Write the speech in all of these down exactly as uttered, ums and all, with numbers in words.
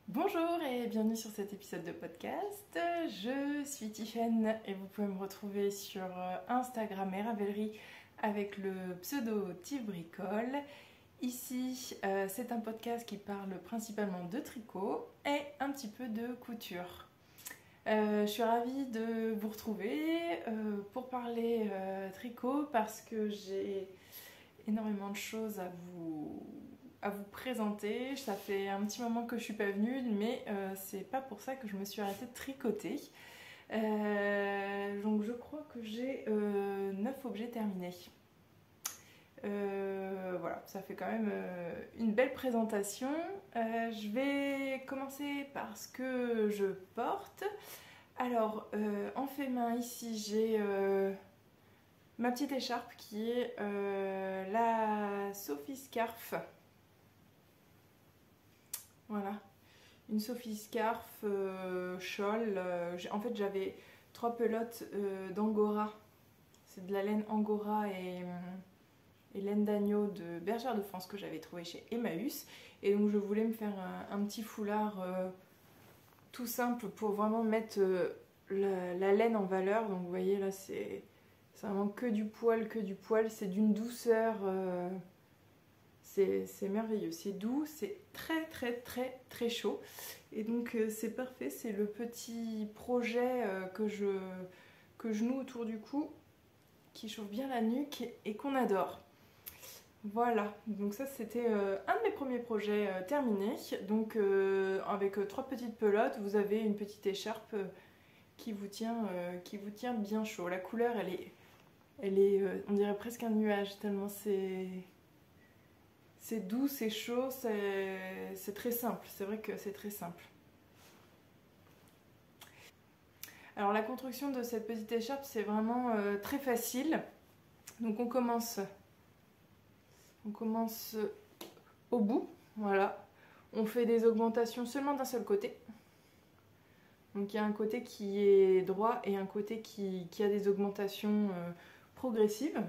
Bonjour et bienvenue sur cet épisode de podcast. Je suis Tiffen et vous pouvez me retrouver sur Instagram et Ravelry avec le pseudo Tif Bricole. Ici, euh, c'est un podcast qui parle principalement de tricot et un petit peu de couture. Euh, je suis ravie de vous retrouver euh, pour parler euh, tricot parce que j'ai énormément de choses à vous à vous présenter. Ça fait un petit moment que je suis pas venue, mais euh, c'est pas pour ça que je me suis arrêtée de tricoter. Euh, donc je crois que j'ai euh, neuf objets terminés. Euh, voilà, ça fait quand même euh, une belle présentation. Euh, je vais commencer par ce que je porte. Alors, euh, en fait main, ici, j'ai euh, ma petite écharpe qui est euh, la Sophie Scarf. Voilà, une Sophie Scarf euh, shawl. Euh, en fait, j'avais trois pelotes euh, d'Angora. C'est de la laine Angora et, et laine d'agneau de Bergère de France que j'avais trouvé chez Emmaüs. Et donc, je voulais me faire un, un petit foulard euh, tout simple pour vraiment mettre euh, la, la laine en valeur. Donc, vous voyez, là, c'est vraiment que du poil, que du poil. C'est d'une douceur... Euh, C'est merveilleux, c'est doux, c'est très très très très chaud. Et donc euh, c'est parfait, c'est le petit projet euh, que, je, que je noue autour du cou, qui chauffe bien la nuque et qu'on adore. Voilà, donc ça c'était euh, un de mes premiers projets euh, terminés. Donc euh, avec euh, trois petites pelotes, vous avez une petite écharpe euh, qui, vous tient, euh, qui vous tient bien chaud. La couleur elle est, elle est euh, on dirait presque un nuage, tellement c'est... C'est doux, c'est chaud, c'est très simple. C'est vrai que c'est très simple. Alors la construction de cette petite écharpe, c'est vraiment euh, très facile. Donc on commence, on commence au bout. Voilà. On fait des augmentations seulement d'un seul côté. Donc il y a un côté qui est droit et un côté qui, qui a des augmentations euh, progressives.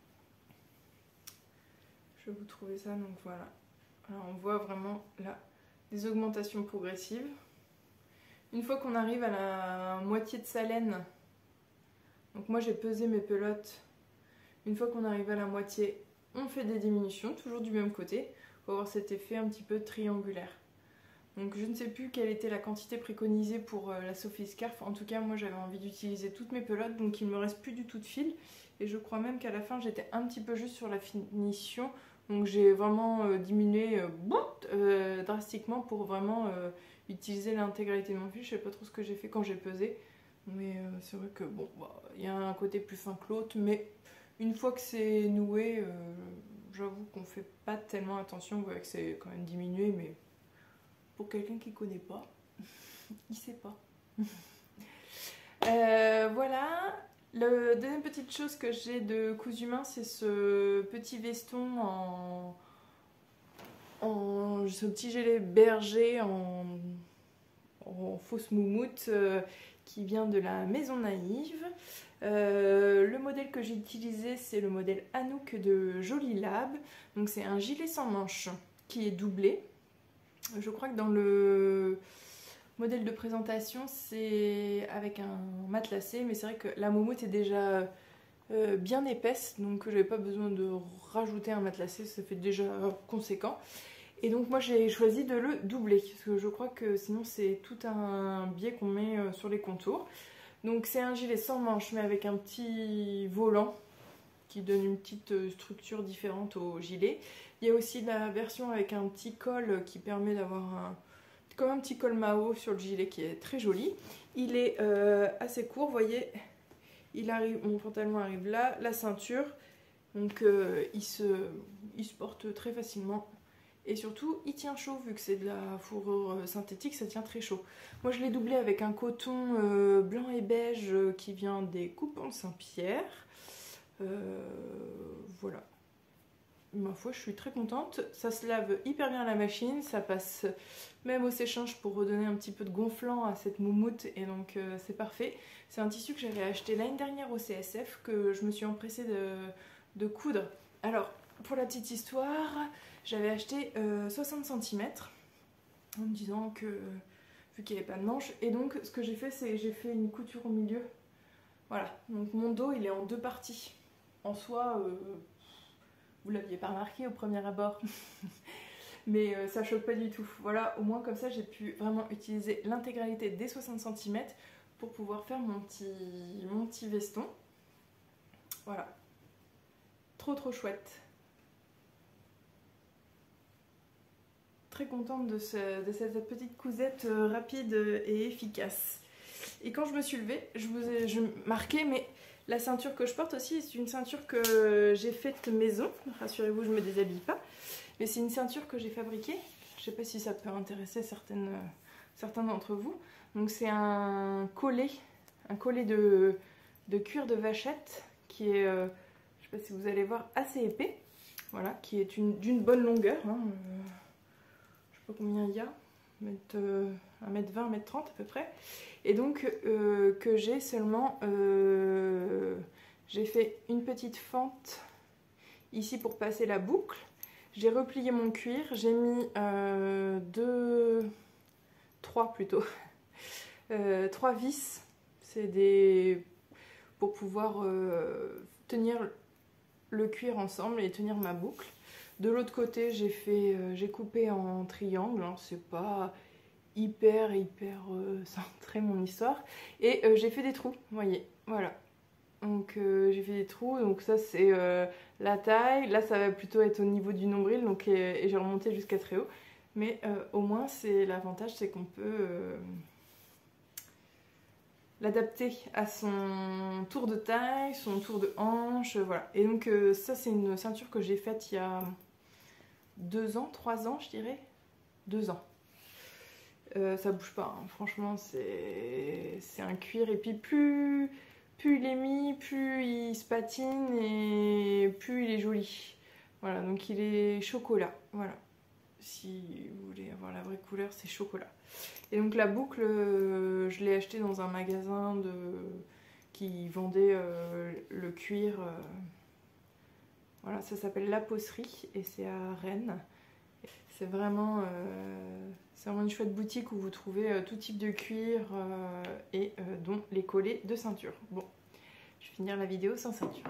Je vais vous trouver ça, donc voilà. Alors on voit vraiment là des augmentations progressives. Une fois qu'on arrive à la moitié de sa laine, donc moi j'ai pesé mes pelotes. Une fois qu'on arrive à la moitié, on fait des diminutions, toujours du même côté, pour avoir cet effet un petit peu triangulaire. Donc je ne sais plus quelle était la quantité préconisée pour la Sophie Scarf. En tout cas, moi j'avais envie d'utiliser toutes mes pelotes, donc il ne me reste plus du tout de fil. Et je crois même qu'à la fin, j'étais un petit peu juste sur la finition. Donc j'ai vraiment euh, diminué euh, euh, drastiquement pour vraiment euh, utiliser l'intégralité de mon fil. Je sais pas trop ce que j'ai fait quand j'ai pesé. Mais euh, c'est vrai que bon, bah, y a un côté plus fin que l'autre. Mais une fois que c'est noué, euh, j'avoue qu'on fait pas tellement attention. Vous voyez que c'est quand même diminué, mais... Pour quelqu'un qui ne connaît pas, il ne sait pas. euh, voilà. La deuxième petite chose que j'ai de cousu main, c'est ce petit veston en, en ce petit gilet berger en, en fausse moumoute euh, qui vient de la Maison Naïve. Euh, le modèle que j'ai utilisé, c'est le modèle Anouk de Jolie Lab. Donc c'est un gilet sans manches qui est doublé. Je crois que dans le modèle de présentation, c'est avec un matelassé, mais c'est vrai que la moumoute est déjà euh, bien épaisse, donc je n'avais pas besoin de rajouter un matelassé, ça fait déjà conséquent. Et donc moi j'ai choisi de le doubler, parce que je crois que sinon c'est tout un biais qu'on met sur les contours. Donc c'est un gilet sans manches, mais avec un petit volant qui donne une petite structure différente au gilet. Il y a aussi la version avec un petit col qui permet d'avoir un, comme un petit col Mao sur le gilet qui est très joli. Il est euh, assez court, vous voyez, il arrive, mon pantalon arrive là, la ceinture, donc euh, il, se, il se porte très facilement. Et surtout, il tient chaud, vu que c'est de la fourrure synthétique, ça tient très chaud. Moi, je l'ai doublé avec un coton euh, blanc et beige euh, qui vient des Coupons Saint-Pierre. Euh, voilà. Ma foi, je suis très contente. Ça se lave hyper bien à la machine, ça passe même au séchage pour redonner un petit peu de gonflant à cette moumoute, et donc euh, c'est parfait. C'est un tissu que j'avais acheté l'année dernière au C S F, que je me suis empressée de, de coudre. Alors, pour la petite histoire, j'avais acheté euh, soixante centimètres en me disant que vu qu'il n'y avait pas de manche. Et donc ce que j'ai fait, c'est j'ai fait une couture au milieu. Voilà, donc mon dos il est en deux parties. En soi, euh, vous l'aviez pas remarqué au premier abord, mais euh, ça choque pas du tout. Voilà, au moins comme ça j'ai pu vraiment utiliser l'intégralité des soixante centimètres pour pouvoir faire mon petit, mon petit veston. Voilà, trop trop chouette. Très contente de, ce, de cette petite cousette rapide et efficace. Et quand je me suis levée, je vous ai je marqué, mais la ceinture que je porte aussi, c'est une ceinture que j'ai faite maison. Rassurez-vous, je ne me déshabille pas. Mais c'est une ceinture que j'ai fabriquée. Je ne sais pas si ça peut intéresser certaines, certains d'entre vous. Donc c'est un collet, un collet de, de cuir de vachette qui est, euh, je ne sais pas si vous allez voir, assez épais. Voilà, qui est d'une bonne longueur. Hein. Euh, je ne sais pas combien il y a. un mètre vingt, un mètre trente à peu près. Et donc euh, que j'ai seulement, euh, j'ai fait une petite fente ici pour passer la boucle. J'ai replié mon cuir, j'ai mis euh, deux, trois plutôt, euh, trois vis. C'est des pour pouvoir euh, tenir le cuir ensemble et tenir ma boucle. De l'autre côté, j'ai fait, euh, j'ai coupé en triangle. Hein, c'est pas hyper hyper euh, centré mon histoire. Et euh, j'ai fait des trous, vous voyez, voilà. Donc euh, j'ai fait des trous, donc ça c'est euh, la taille. Là ça va plutôt être au niveau du nombril, donc et, et j'ai remonté jusqu'à très haut. Mais euh, au moins c'est l'avantage, c'est qu'on peut euh, l'adapter à son tour de taille, son tour de hanche, voilà. Et donc euh, ça c'est une ceinture que j'ai faite il y a deux ans, trois ans je dirais, deux ans. Euh, ça bouge pas, hein. Franchement c'est un cuir, et puis plus, plus il est mis, plus il se patine et plus il est joli. Voilà, donc il est chocolat, voilà. Si vous voulez avoir la vraie couleur, c'est chocolat. Et donc la boucle, euh, je l'ai achetée dans un magasin de... qui vendait euh, le cuir. Euh... Voilà, ça s'appelle La Pocerie et c'est à Rennes. C'est vraiment, euh, vraiment une chouette boutique où vous trouvez euh, tout type de cuir euh, et euh, dont les collets de ceinture. Bon, je vais finir la vidéo sans ceinture.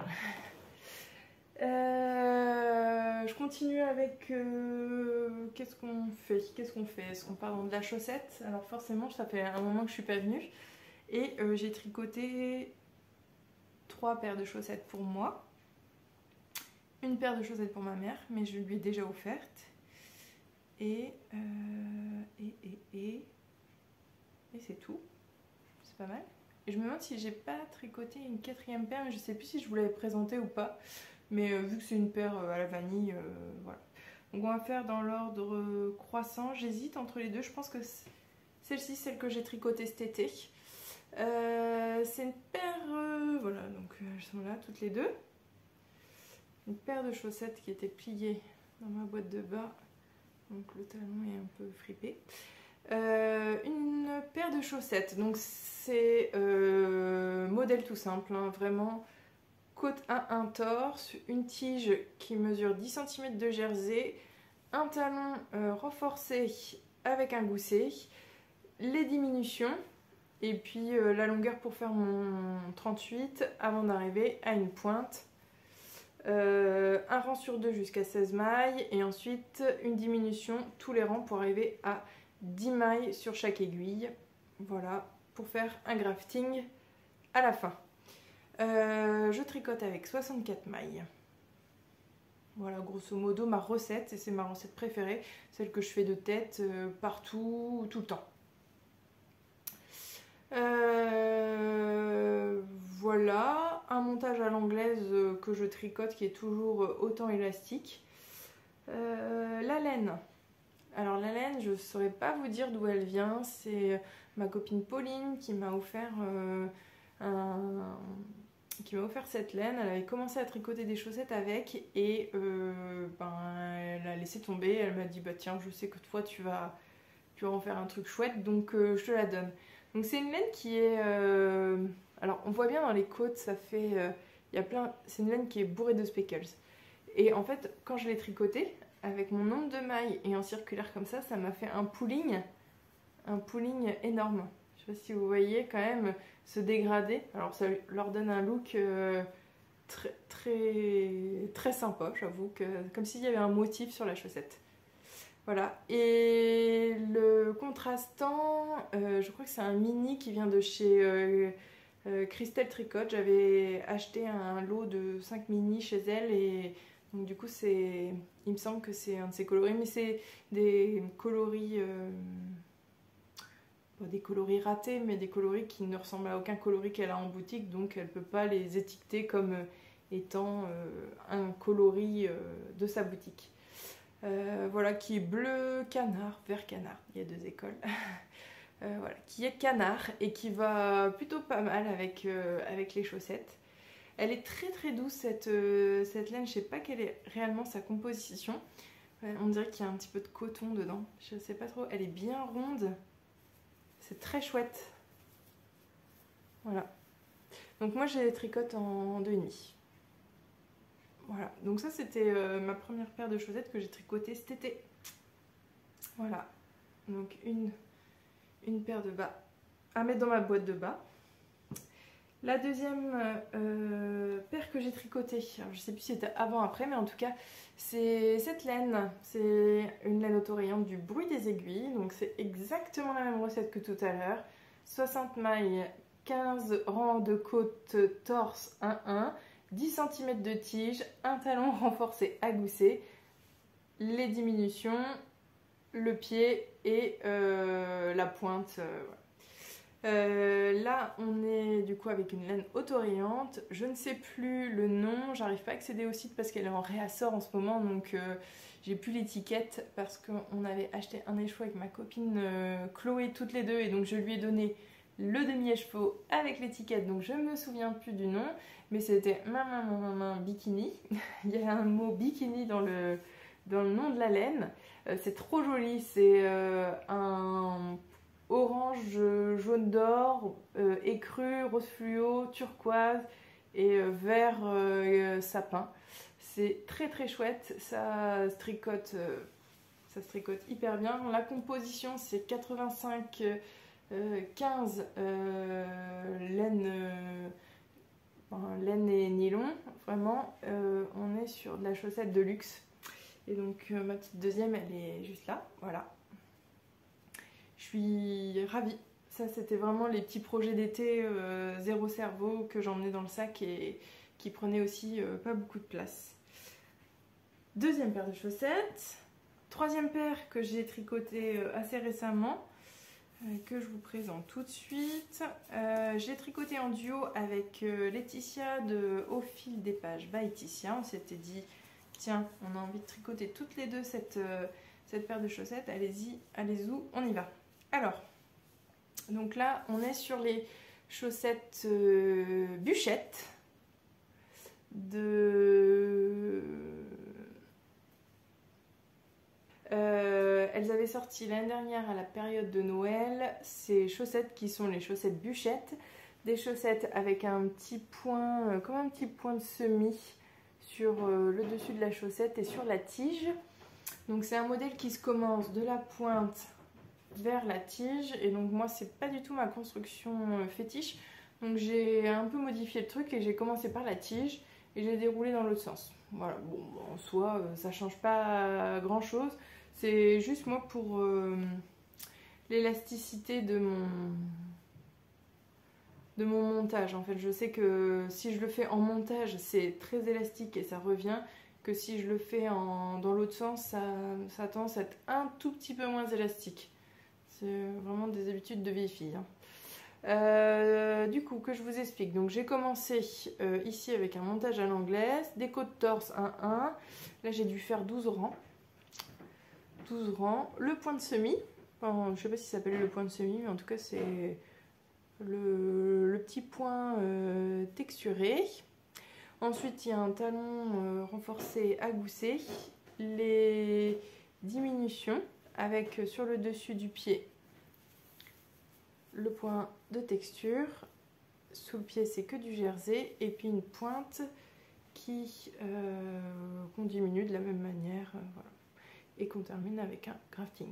Euh, je continue avec euh, qu'est-ce qu'on fait Qu'est-ce qu'on fait Est-ce qu'on part dans de la chaussette? Alors forcément, ça fait un moment que je suis pas venue et euh, j'ai tricoté trois paires de chaussettes pour moi, une paire de chaussettes pour ma mère, mais je lui ai déjà offerte. Et, euh, et, et, et, et c'est tout. C'est pas mal. Et je me demande si j'ai pas tricoté une quatrième paire, mais je sais plus si je vous l'avais présentée ou pas. Mais euh, vu que c'est une paire euh, à la vanille, euh, voilà. Donc on va faire dans l'ordre euh, croissant. J'hésite entre les deux. Je pense que celle-ci, celle que j'ai tricotée cet été. Euh, c'est une paire, euh, voilà, donc euh, elles sont là toutes les deux. Une paire de chaussettes qui était pliée dans ma boîte de bas. Donc le talon est un peu fripé. Euh, une paire de chaussettes. Donc c'est euh, modèle tout simple, hein, vraiment côte à un torse, une tige qui mesure dix centimètres de jersey, un talon euh, renforcé avec un gousset, les diminutions et puis euh, la longueur pour faire mon trente-huit avant d'arriver à une pointe. Euh, un rang sur deux jusqu'à seize mailles et ensuite une diminution tous les rangs pour arriver à dix mailles sur chaque aiguille. Voilà, pour faire un grafting à la fin. Euh, je tricote avec soixante-quatre mailles. Voilà, grosso modo ma recette, et c'est ma recette préférée, celle que je fais de tête euh, partout, tout le temps. Euh, voilà, un montage à l'anglaise que je tricote qui est toujours autant élastique. Euh, la laine. Alors la laine, je ne saurais pas vous dire d'où elle vient. C'est ma copine Pauline qui m'a offert euh, un... qui m'a offert cette laine. Elle avait commencé à tricoter des chaussettes avec et euh, ben, elle a laissé tomber. Elle m'a dit bah tiens, je sais que toi tu vas, tu vas en faire un truc chouette, donc euh, je te la donne. Donc c'est une laine qui est... Euh... Alors on voit bien dans les côtes, ça fait... Euh... Il y a plein... C'est une laine qui est bourrée de speckles. Et en fait, quand je l'ai tricotée, avec mon nombre de mailles et en circulaire comme ça, ça m'a fait un pooling, un pooling énorme. Je sais pas si vous voyez quand même ce dégradé. Alors ça leur donne un look euh, très, très, très sympa, j'avoue, que comme s'il y avait un motif sur la chaussette. Voilà. Et le contrastant, euh, je crois que c'est un mini qui vient de chez euh, euh, Christelle Tricotte. J'avais acheté un lot de cinq mini chez elle et donc du coup c'est, il me semble que c'est un de ses coloris, mais c'est des coloris, euh, pas des coloris ratés, mais des coloris qui ne ressemblent à aucun coloris qu'elle a en boutique, donc elle ne peut pas les étiqueter comme étant euh, un coloris euh, de sa boutique. Euh, voilà, qui est bleu canard, vert canard, il y a deux écoles. euh, voilà, qui est canard et qui va plutôt pas mal avec, euh, avec les chaussettes. Elle est très très douce cette, euh, cette laine, je sais pas quelle est réellement sa composition. Ouais, on dirait qu'il y a un petit peu de coton dedans, je sais pas trop. Elle est bien ronde, c'est très chouette. Voilà. Donc moi j'ai les tricotes en deux virgule cinq. Voilà, donc ça c'était euh, ma première paire de chaussettes que j'ai tricotée cet été. Voilà, donc une, une paire de bas à mettre dans ma boîte de bas. La deuxième euh, paire que j'ai tricotée, alors je sais plus si c'était avant ou après, mais en tout cas c'est cette laine, c'est une laine autorayante du Bruit des aiguilles, donc c'est exactement la même recette que tout à l'heure. soixante mailles, quinze rangs de côte torse un un, dix centimètres de tige, un talon renforcé à gousset, les diminutions, le pied et euh, la pointe. Euh, voilà. euh, là, on est du coup avec une laine autorayante. Je ne sais plus le nom, j'arrive pas à accéder au site parce qu'elle est en réassort en ce moment, donc euh, j'ai plus l'étiquette parce qu'on avait acheté un écheveau avec ma copine euh, Chloé toutes les deux et donc je lui ai donné le demi-écheveau avec l'étiquette, donc je me souviens plus du nom, mais c'était maman maman maman bikini. Il y a un mot bikini dans le, dans le nom de la laine. Euh, c'est trop joli, c'est euh, un orange jaune d'or, euh, écru, rose fluo, turquoise et euh, vert euh, sapin. C'est très très chouette, ça se tricote, euh, ça se tricote hyper bien. La composition c'est quatre-vingt-cinq Euh, quinze euh, laine, euh, enfin, laine et nylon, vraiment euh, on est sur de la chaussette de luxe et donc euh, ma petite deuxième elle est juste là, voilà. Je suis ravie, ça c'était vraiment les petits projets d'été euh, zéro cerveau que j'emmenais dans le sac et qui prenaient aussi euh, pas beaucoup de place. Deuxième paire de chaussettes, troisième paire que j'ai tricotée euh, assez récemment, que je vous présente tout de suite. Euh, j'ai tricoté en duo avec euh, Laetitia de Au fil des pages by Laetitia. On s'était dit, tiens, on a envie de tricoter toutes les deux cette, euh, cette paire de chaussettes. Allez-y, allez-y, on y va. Alors, donc là, on est sur les chaussettes euh, bûchettes de... Euh, elles avaient sorti l'année dernière à la période de Noël ces chaussettes qui sont les chaussettes bûchettes, des chaussettes avec un petit point, euh, comme un petit point de semis sur euh, le dessus de la chaussette et sur la tige. Donc c'est un modèle qui se commence de la pointe vers la tige et donc moi c'est pas du tout ma construction euh, fétiche, donc j'ai un peu modifié le truc et j'ai commencé par la tige et j'ai déroulé dans l'autre sens. Voilà, bon en soi euh, ça change pas grand chose. C'est juste moi pour euh, l'élasticité de mon, de mon montage. En fait, je sais que si je le fais en montage, c'est très élastique et ça revient. Que si je le fais en, dans l'autre sens, ça, ça a tendance à être un tout petit peu moins élastique. C'est vraiment des habitudes de vieille fille. Hein. Euh, du coup, que je vous explique. Donc, j'ai commencé euh, ici avec un montage à l'anglaise, des côtes torse un un. Là, j'ai dû faire douze rangs. douze rangs, le point de semis, enfin, je ne sais pas si ça s'appelle le point de semis, mais en tout cas c'est le, le petit point euh, texturé. Ensuite il y a un talon euh, renforcé à gousset, les diminutions avec euh, sur le dessus du pied le point de texture, sous le pied c'est que du jersey et puis une pointe qui euh, qu'on diminue de la même manière, euh, voilà. et qu'on termine avec un grafting.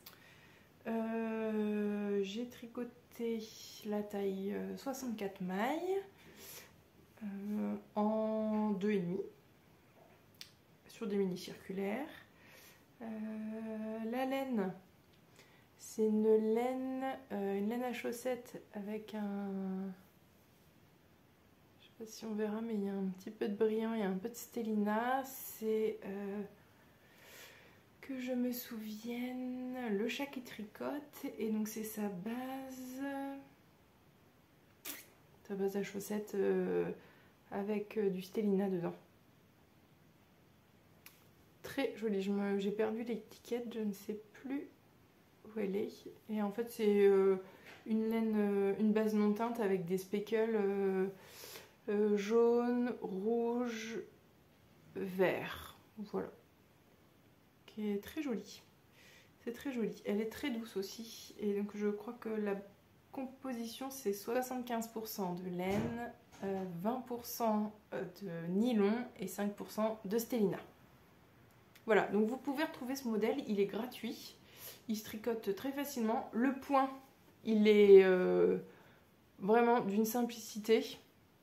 Euh, j'ai tricoté la taille soixante-quatre mailles euh, en deux virgule cinq sur des mini circulaires. Euh, la laine, c'est une laine, euh, une laine à chaussettes avec un... Je sais pas si on verra, mais il y a un petit peu de brillant, il y a un peu de stellina. C'est... Euh, que je me souvienne, le chat qui tricote, et donc c'est sa base, sa base à chaussettes euh, avec euh, du stellina dedans. Très jolie, j'ai perdu l'étiquette, je ne sais plus où elle est. Et en fait c'est euh, une laine, euh, une base non teinte avec des speckles euh, euh, jaune, rouge, vert, voilà. Qui est très jolie. C'est très joli. Elle est très douce aussi. Et donc je crois que la composition c'est soixante-quinze pour cent de laine, euh, vingt pour cent de nylon et cinq pour cent de stellina. Voilà, donc vous pouvez retrouver ce modèle, il est gratuit. Il se tricote très facilement. Le point, il est euh, vraiment d'une simplicité.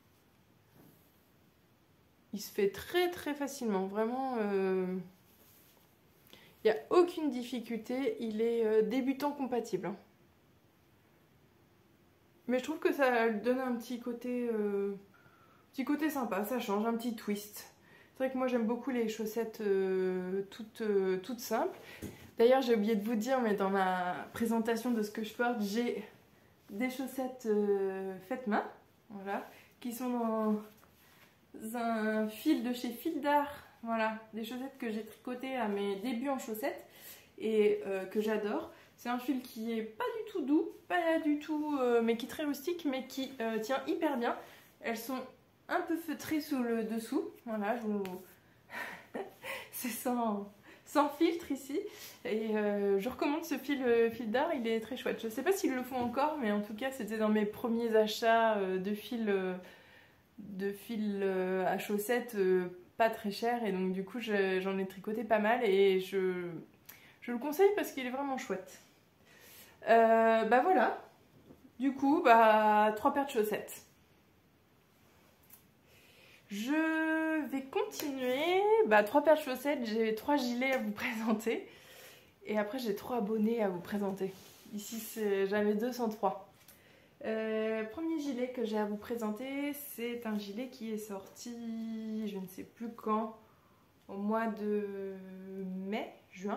Il se fait très très facilement, vraiment... Euh... Il n'y a aucune difficulté, il est euh, débutant compatible. Hein. Mais je trouve que ça donne un petit côté, euh, petit côté sympa, ça change, un petit twist. C'est vrai que moi j'aime beaucoup les chaussettes euh, toutes, euh, toutes simples. D'ailleurs j'ai oublié de vous dire, mais dans ma présentation de ce que je porte, j'ai des chaussettes euh, faites main, voilà, qui sont dans un fil de chez Fil d'Art. Voilà, des chaussettes que j'ai tricotées à mes débuts en chaussettes et euh, que j'adore. C'est un fil qui est pas du tout doux, pas du tout, euh, mais qui est très rustique, mais qui euh, tient hyper bien. Elles sont un peu feutrées sous le dessous. Voilà, je vous... c'est sans, sans filtre ici. Et euh, je recommande ce fil, euh, fil d'art, il est très chouette. Je sais pas s'ils le font encore, mais en tout cas, c'était dans mes premiers achats euh, de fil, euh, de fil euh, à chaussettes. Euh, pas très cher et donc du coup j'en ai tricoté pas mal et je, je le conseille parce qu'il est vraiment chouette. Euh, bah voilà, du coup bah trois paires de chaussettes. Je vais continuer, bah trois paires de chaussettes, j'ai trois gilets à vous présenter et après j'ai trois bonnets à vous présenter. Ici j'avais deux cent trois. Euh, premier gilet que j'ai à vous présenter, c'est un gilet qui est sorti, je ne sais plus quand, au mois de mai, juin.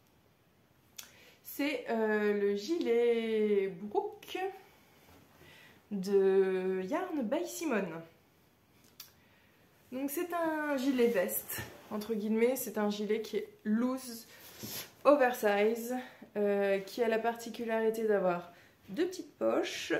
C'est euh, le gilet Brooke de Yarn by Simone. Donc c'est un gilet veste, entre guillemets, c'est un gilet qui est loose, oversize, euh, qui a la particularité d'avoir deux petites poches,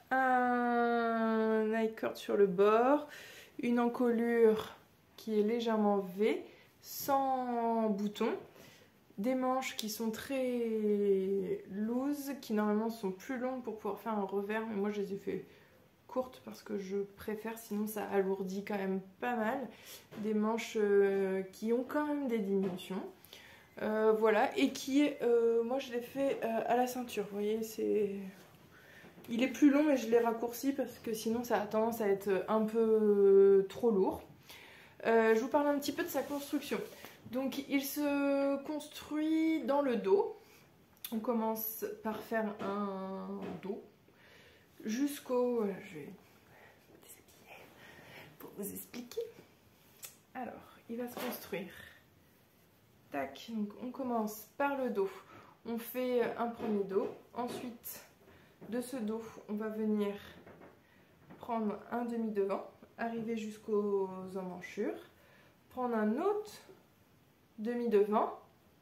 un I-cord sur le bord, une encolure qui est légèrement V, sans bouton, des manches qui sont très loose, qui normalement sont plus longues pour pouvoir faire un revers, mais moi je les ai fait courtes parce que je préfère, sinon ça alourdit quand même pas mal, des manches euh, qui ont quand même des dimensions. Euh, voilà, et qui est, euh, moi je l'ai fait euh, à la ceinture, vous voyez, c'est... Il est plus long et je l'ai raccourci parce que sinon ça a tendance à être un peu trop lourd. Euh, je vous parle un petit peu de sa construction. Donc il se construit dans le dos. On commence par faire un dos jusqu'au... Je vais pour vous expliquer. Alors, il va se construire. Tac, donc on commence par le dos. On fait un premier dos. Ensuite, de ce dos, on va venir prendre un demi-devant, arriver jusqu'aux emmanchures, prendre un autre demi-devant,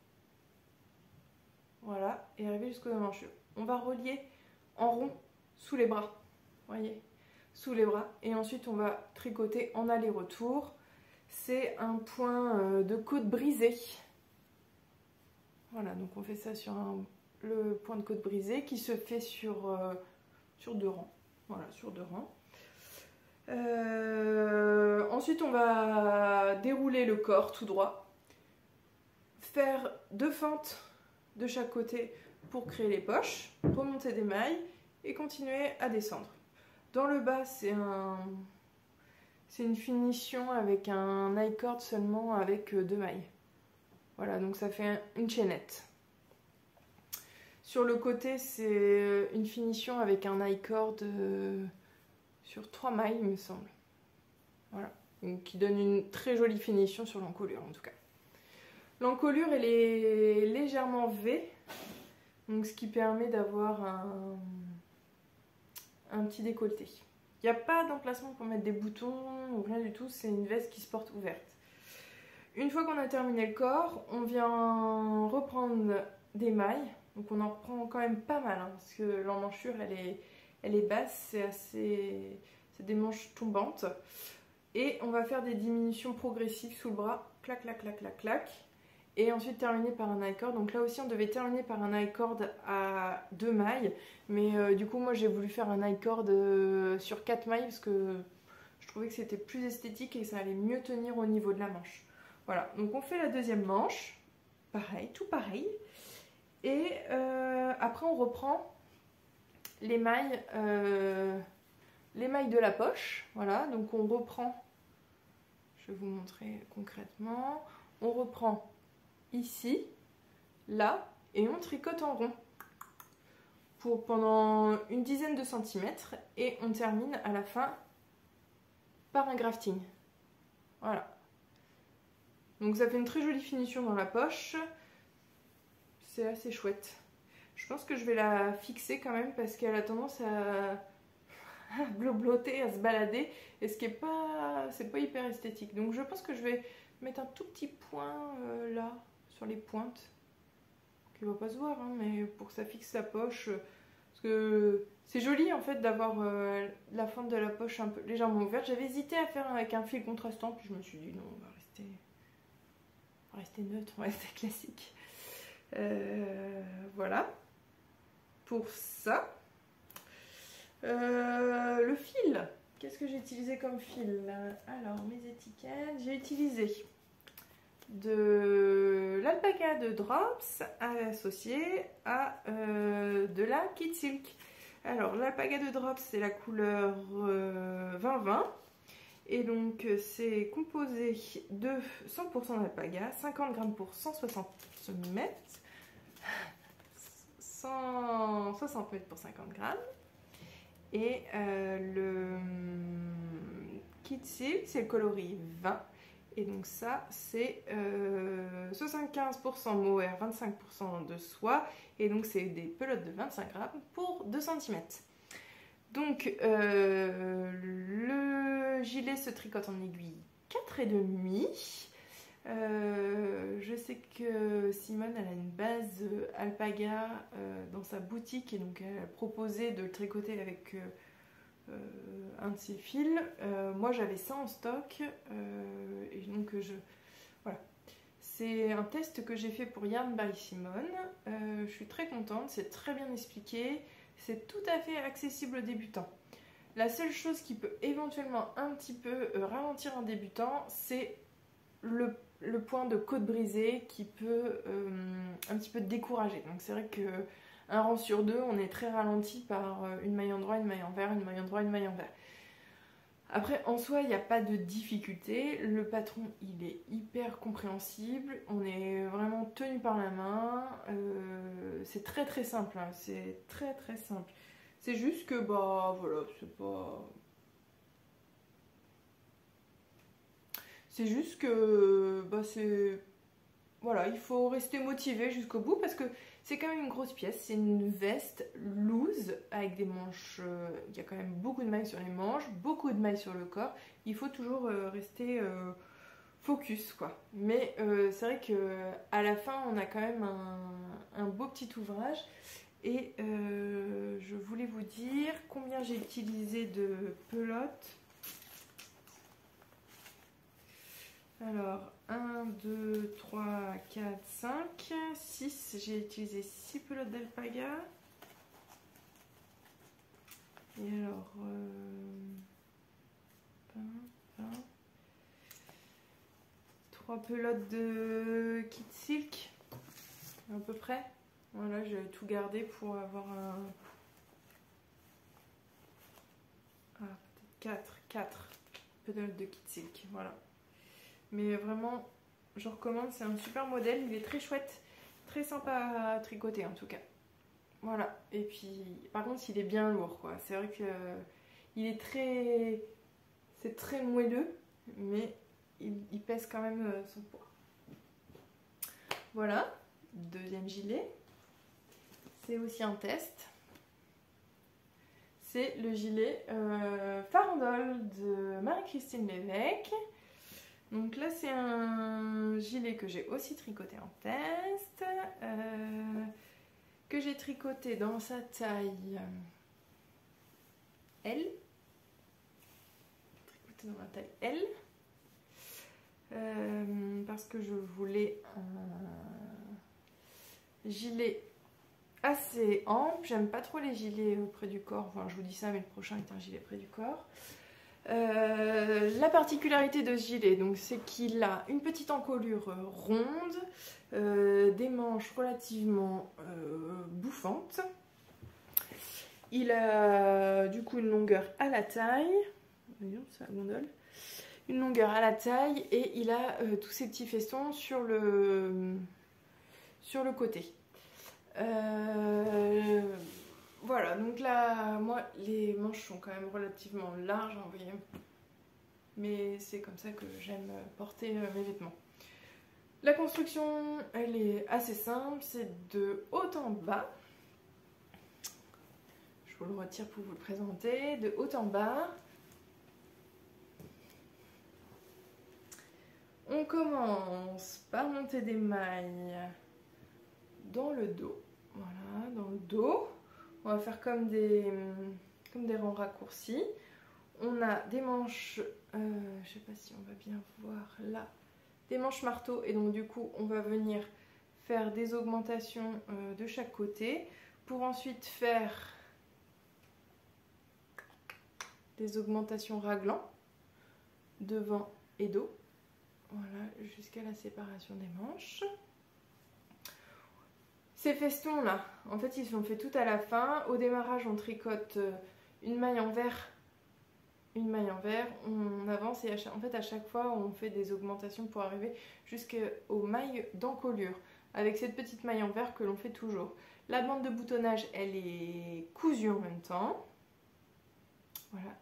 voilà, et arriver jusqu'aux emmanchures. On va relier en rond sous les bras, voyez, sous les bras, et ensuite on va tricoter en aller-retour. C'est un point de côte brisé. Voilà, donc on fait ça sur un, le point de côte brisé qui se fait sur, euh, sur deux rangs. Voilà, sur deux rangs. Euh, ensuite, on va dérouler le corps tout droit, faire deux fentes de chaque côté pour créer les poches, remonter des mailles et continuer à descendre. Dans le bas, c'est un, c'est une finition avec un I-cord seulement avec deux mailles. Voilà, donc ça fait une chaînette. Sur le côté, c'est une finition avec un I-cord euh, sur trois mailles, il me semble. Voilà, donc qui donne une très jolie finition sur l'encolure en tout cas. L'encolure, elle est légèrement V, donc ce qui permet d'avoir un, un petit décolleté. Il n'y a pas d'emplacement pour mettre des boutons ou rien du tout, c'est une veste qui se porte ouverte. Une fois qu'on a terminé le corps, on vient reprendre des mailles. Donc on en reprend quand même pas mal, hein, parce que l'emmanchure elle est, elle est basse, c'est assez, c'est des manches tombantes. Et on va faire des diminutions progressives sous le bras, clac, clac, clac, clac, clac. Et ensuite terminer par un I-cord. Donc là aussi on devait terminer par un I-cord à deux mailles. Mais euh, du coup moi j'ai voulu faire un I-cord euh, sur quatre mailles parce que je trouvais que c'était plus esthétique et que ça allait mieux tenir au niveau de la manche. Voilà, donc on fait la deuxième manche. Pareil, tout pareil. Et euh, après on reprend les mailles, euh, les mailles de la poche. Voilà, donc on reprend, je vais vous montrer concrètement, on reprend ici, là, et on tricote en rond pour pendant une dizaine de centimètres et on termine à la fin par un grafting. Voilà. Donc ça fait une très jolie finition dans la poche. C'est assez chouette. Je pense que je vais la fixer quand même parce qu'elle a tendance à, à blobloter, à se balader. Et ce qui est pas, c'est pas hyper esthétique. Donc je pense que je vais mettre un tout petit point euh, là, sur les pointes. Qui va pas se voir, hein, mais pour que ça fixe la poche. Parce que c'est joli en fait d'avoir euh, la fente de la poche un peu légèrement ouverte. J'avais hésité à faire avec un fil contrastant. Puis je me suis dit non, on va rester, on va rester neutre, on va rester classique. Euh, voilà pour ça. Euh, le fil, qu'est-ce que j'ai utilisé comme fil? Alors mes étiquettes, j'ai utilisé de l'alpaca de Drops associé à euh, de la Kid Silk. Alors l'alpaca de Drops c'est la couleur euh, vingt vingt et donc c'est composé de cent pour cent d'alpaga, cinquante grammes pour cent soixante mètres, cent soixante mètres pour cinquante grammes. Et euh, le Kid Silk, c'est le coloris vingt. Et donc ça, c'est euh, soixante-quinze pour cent mohair, vingt-cinq pour cent de soie. Et donc c'est des pelotes de vingt-cinq grammes pour deux centimètres. Donc euh, le gilet se tricote en aiguille quatre virgule cinq. Euh, je sais que Simone elle a une base alpaga euh, dans sa boutique et donc elle a proposé de le tricoter avec euh, euh, un de ses fils. Euh, moi j'avais ça en stock euh, et donc je voilà. C'est un test que j'ai fait pour Yarn by Simone. Euh, je suis très contente, c'est très bien expliqué, c'est tout à fait accessible aux débutants. La seule chose qui peut éventuellement un petit peu euh, ralentir un débutant, c'est le le point de côte brisée qui peut euh, un petit peu décourager. Donc c'est vrai que un rang sur deux, on est très ralenti par une maille en droit, une maille envers, une maille en droit, une maille envers. Après, en soi, il n'y a pas de difficulté. Le patron, il est hyper compréhensible. On est vraiment tenu par la main. Euh, c'est très très simple. Hein. C'est très très simple. C'est juste que, bah voilà, c'est pas... C'est juste que bah c'est voilà, il faut rester motivé jusqu'au bout parce que c'est quand même une grosse pièce. C'est une veste loose avec des manches. Euh, il y a quand même beaucoup de mailles sur les manches, beaucoup de mailles sur le corps. Il faut toujours euh, rester euh, focus quoi. Mais euh, c'est vrai que à la fin, on a quand même un, un beau petit ouvrage. Et euh, je voulais vous dire combien j'ai utilisé de pelotes. Alors, un, deux, trois, quatre, cinq, six. J'ai utilisé six pelotes d'alpaga. Et alors, euh, vingt, vingt, trois pelote de Kit Silk, à peu près. Voilà, j'ai tout gardé pour avoir un... Ah, peut-être quatre, quatre pelotes de Kit Silk, voilà. Mais vraiment, je recommande, c'est un super modèle, il est très chouette, très sympa à tricoter en tout cas. Voilà, et puis, par contre, il est bien lourd, quoi. C'est vrai que euh, il est très... C'est très moelleux, mais il, il pèse quand même euh, son poids. Voilà, deuxième gilet. C'est aussi un test. C'est le gilet euh, Farandole de Marie-Christine Lévesque. Donc là, c'est un gilet que j'ai aussi tricoté en test. Euh, que j'ai tricoté dans sa taille L. Tricoté dans la taille L. Euh, parce que je voulais un gilet assez ample. J'aime pas trop les gilets près du corps. Enfin, je vous dis ça, mais le prochain est un gilet près du corps. Euh, la particularité de ce gilet, donc, c'est qu'il a une petite encolure ronde, euh, des manches relativement euh, bouffantes. Il a du coup une longueur à la taille, voyons, c'est la gondole, une longueur à la taille, et il a euh, tous ces petits festons sur le sur le côté. Euh, Voilà, donc là, moi, les manches sont quand même relativement larges, hein, vous voyez. Mais c'est comme ça que j'aime porter euh, mes vêtements. La construction, elle est assez simple, c'est de haut en bas. Je vous le retire pour vous le présenter. De haut en bas. On commence par monter des mailles dans le dos. Voilà, dans le dos. On va faire comme des, comme des rangs raccourcis. On a des manches, euh, je ne sais pas si on va bien voir là, des manches marteau. Et donc du coup, on va venir faire des augmentations euh, de chaque côté pour ensuite faire des augmentations raglant devant et dos. Voilà, jusqu'à la séparation des manches. Ces festons là, en fait ils sont faits tout à la fin. Au démarrage on tricote une maille envers, une maille envers, on avance et à chaque, en fait à chaque fois on fait des augmentations pour arriver jusqu'aux mailles d'encolure. Avec cette petite maille envers que l'on fait toujours. La bande de boutonnage elle est cousue en même temps. Voilà.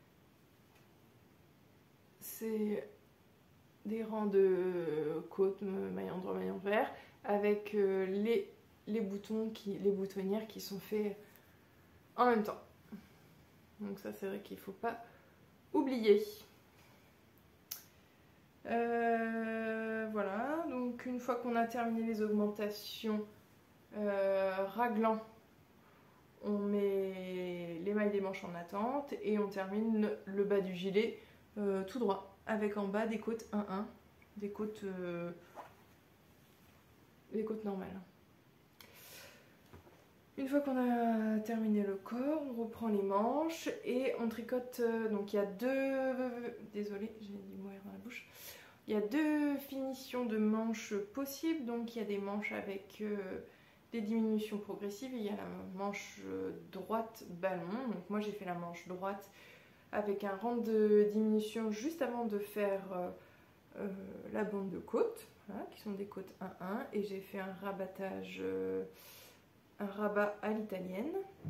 C'est des rangs de côtes, maille endroit, maille envers, avec les les boutons, qui, les boutonnières qui sont faits en même temps. Donc ça c'est vrai qu'il ne faut pas oublier. Euh, voilà, donc une fois qu'on a terminé les augmentations euh, raglant, on met les mailles des manches en attente et on termine le bas du gilet euh, tout droit, avec en bas des côtes un un, des côtes, euh, des côtes normales. Une fois qu'on a terminé le corps, on reprend les manches et on tricote. Euh, donc il y a deux... Désolée, j'ai du moire dans la bouche. Il y a deux finitions de manches possibles. Donc il y a des manches avec euh, des diminutions progressives et il y a la manche droite ballon. Donc moi j'ai fait la manche droite avec un rang de diminution juste avant de faire euh, euh, la bande de côte, voilà, qui sont des côtes un un, et j'ai fait un rabattage... Euh, un rabat à l'italienne.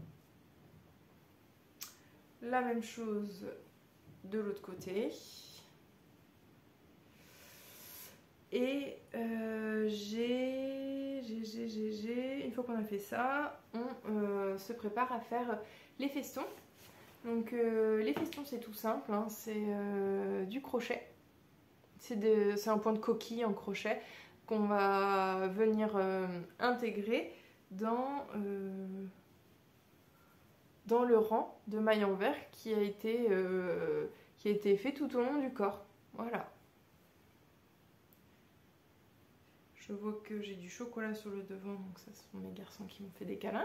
La même chose de l'autre côté. Et euh, j'ai, j'ai, j'ai, j'ai, j'ai, une fois qu'on a fait ça, on euh, se prépare à faire les festons. Donc euh, les festons c'est tout simple, hein, c'est euh, du crochet. C'est un point de coquille en crochet qu'on va venir euh, intégrer Dans, euh, dans le rang de maille envers qui a été, euh, qui a été fait tout au long du corps. Voilà. Je vois que j'ai du chocolat sur le devant, donc ça ce sont mes garçons qui m'ont fait des câlins.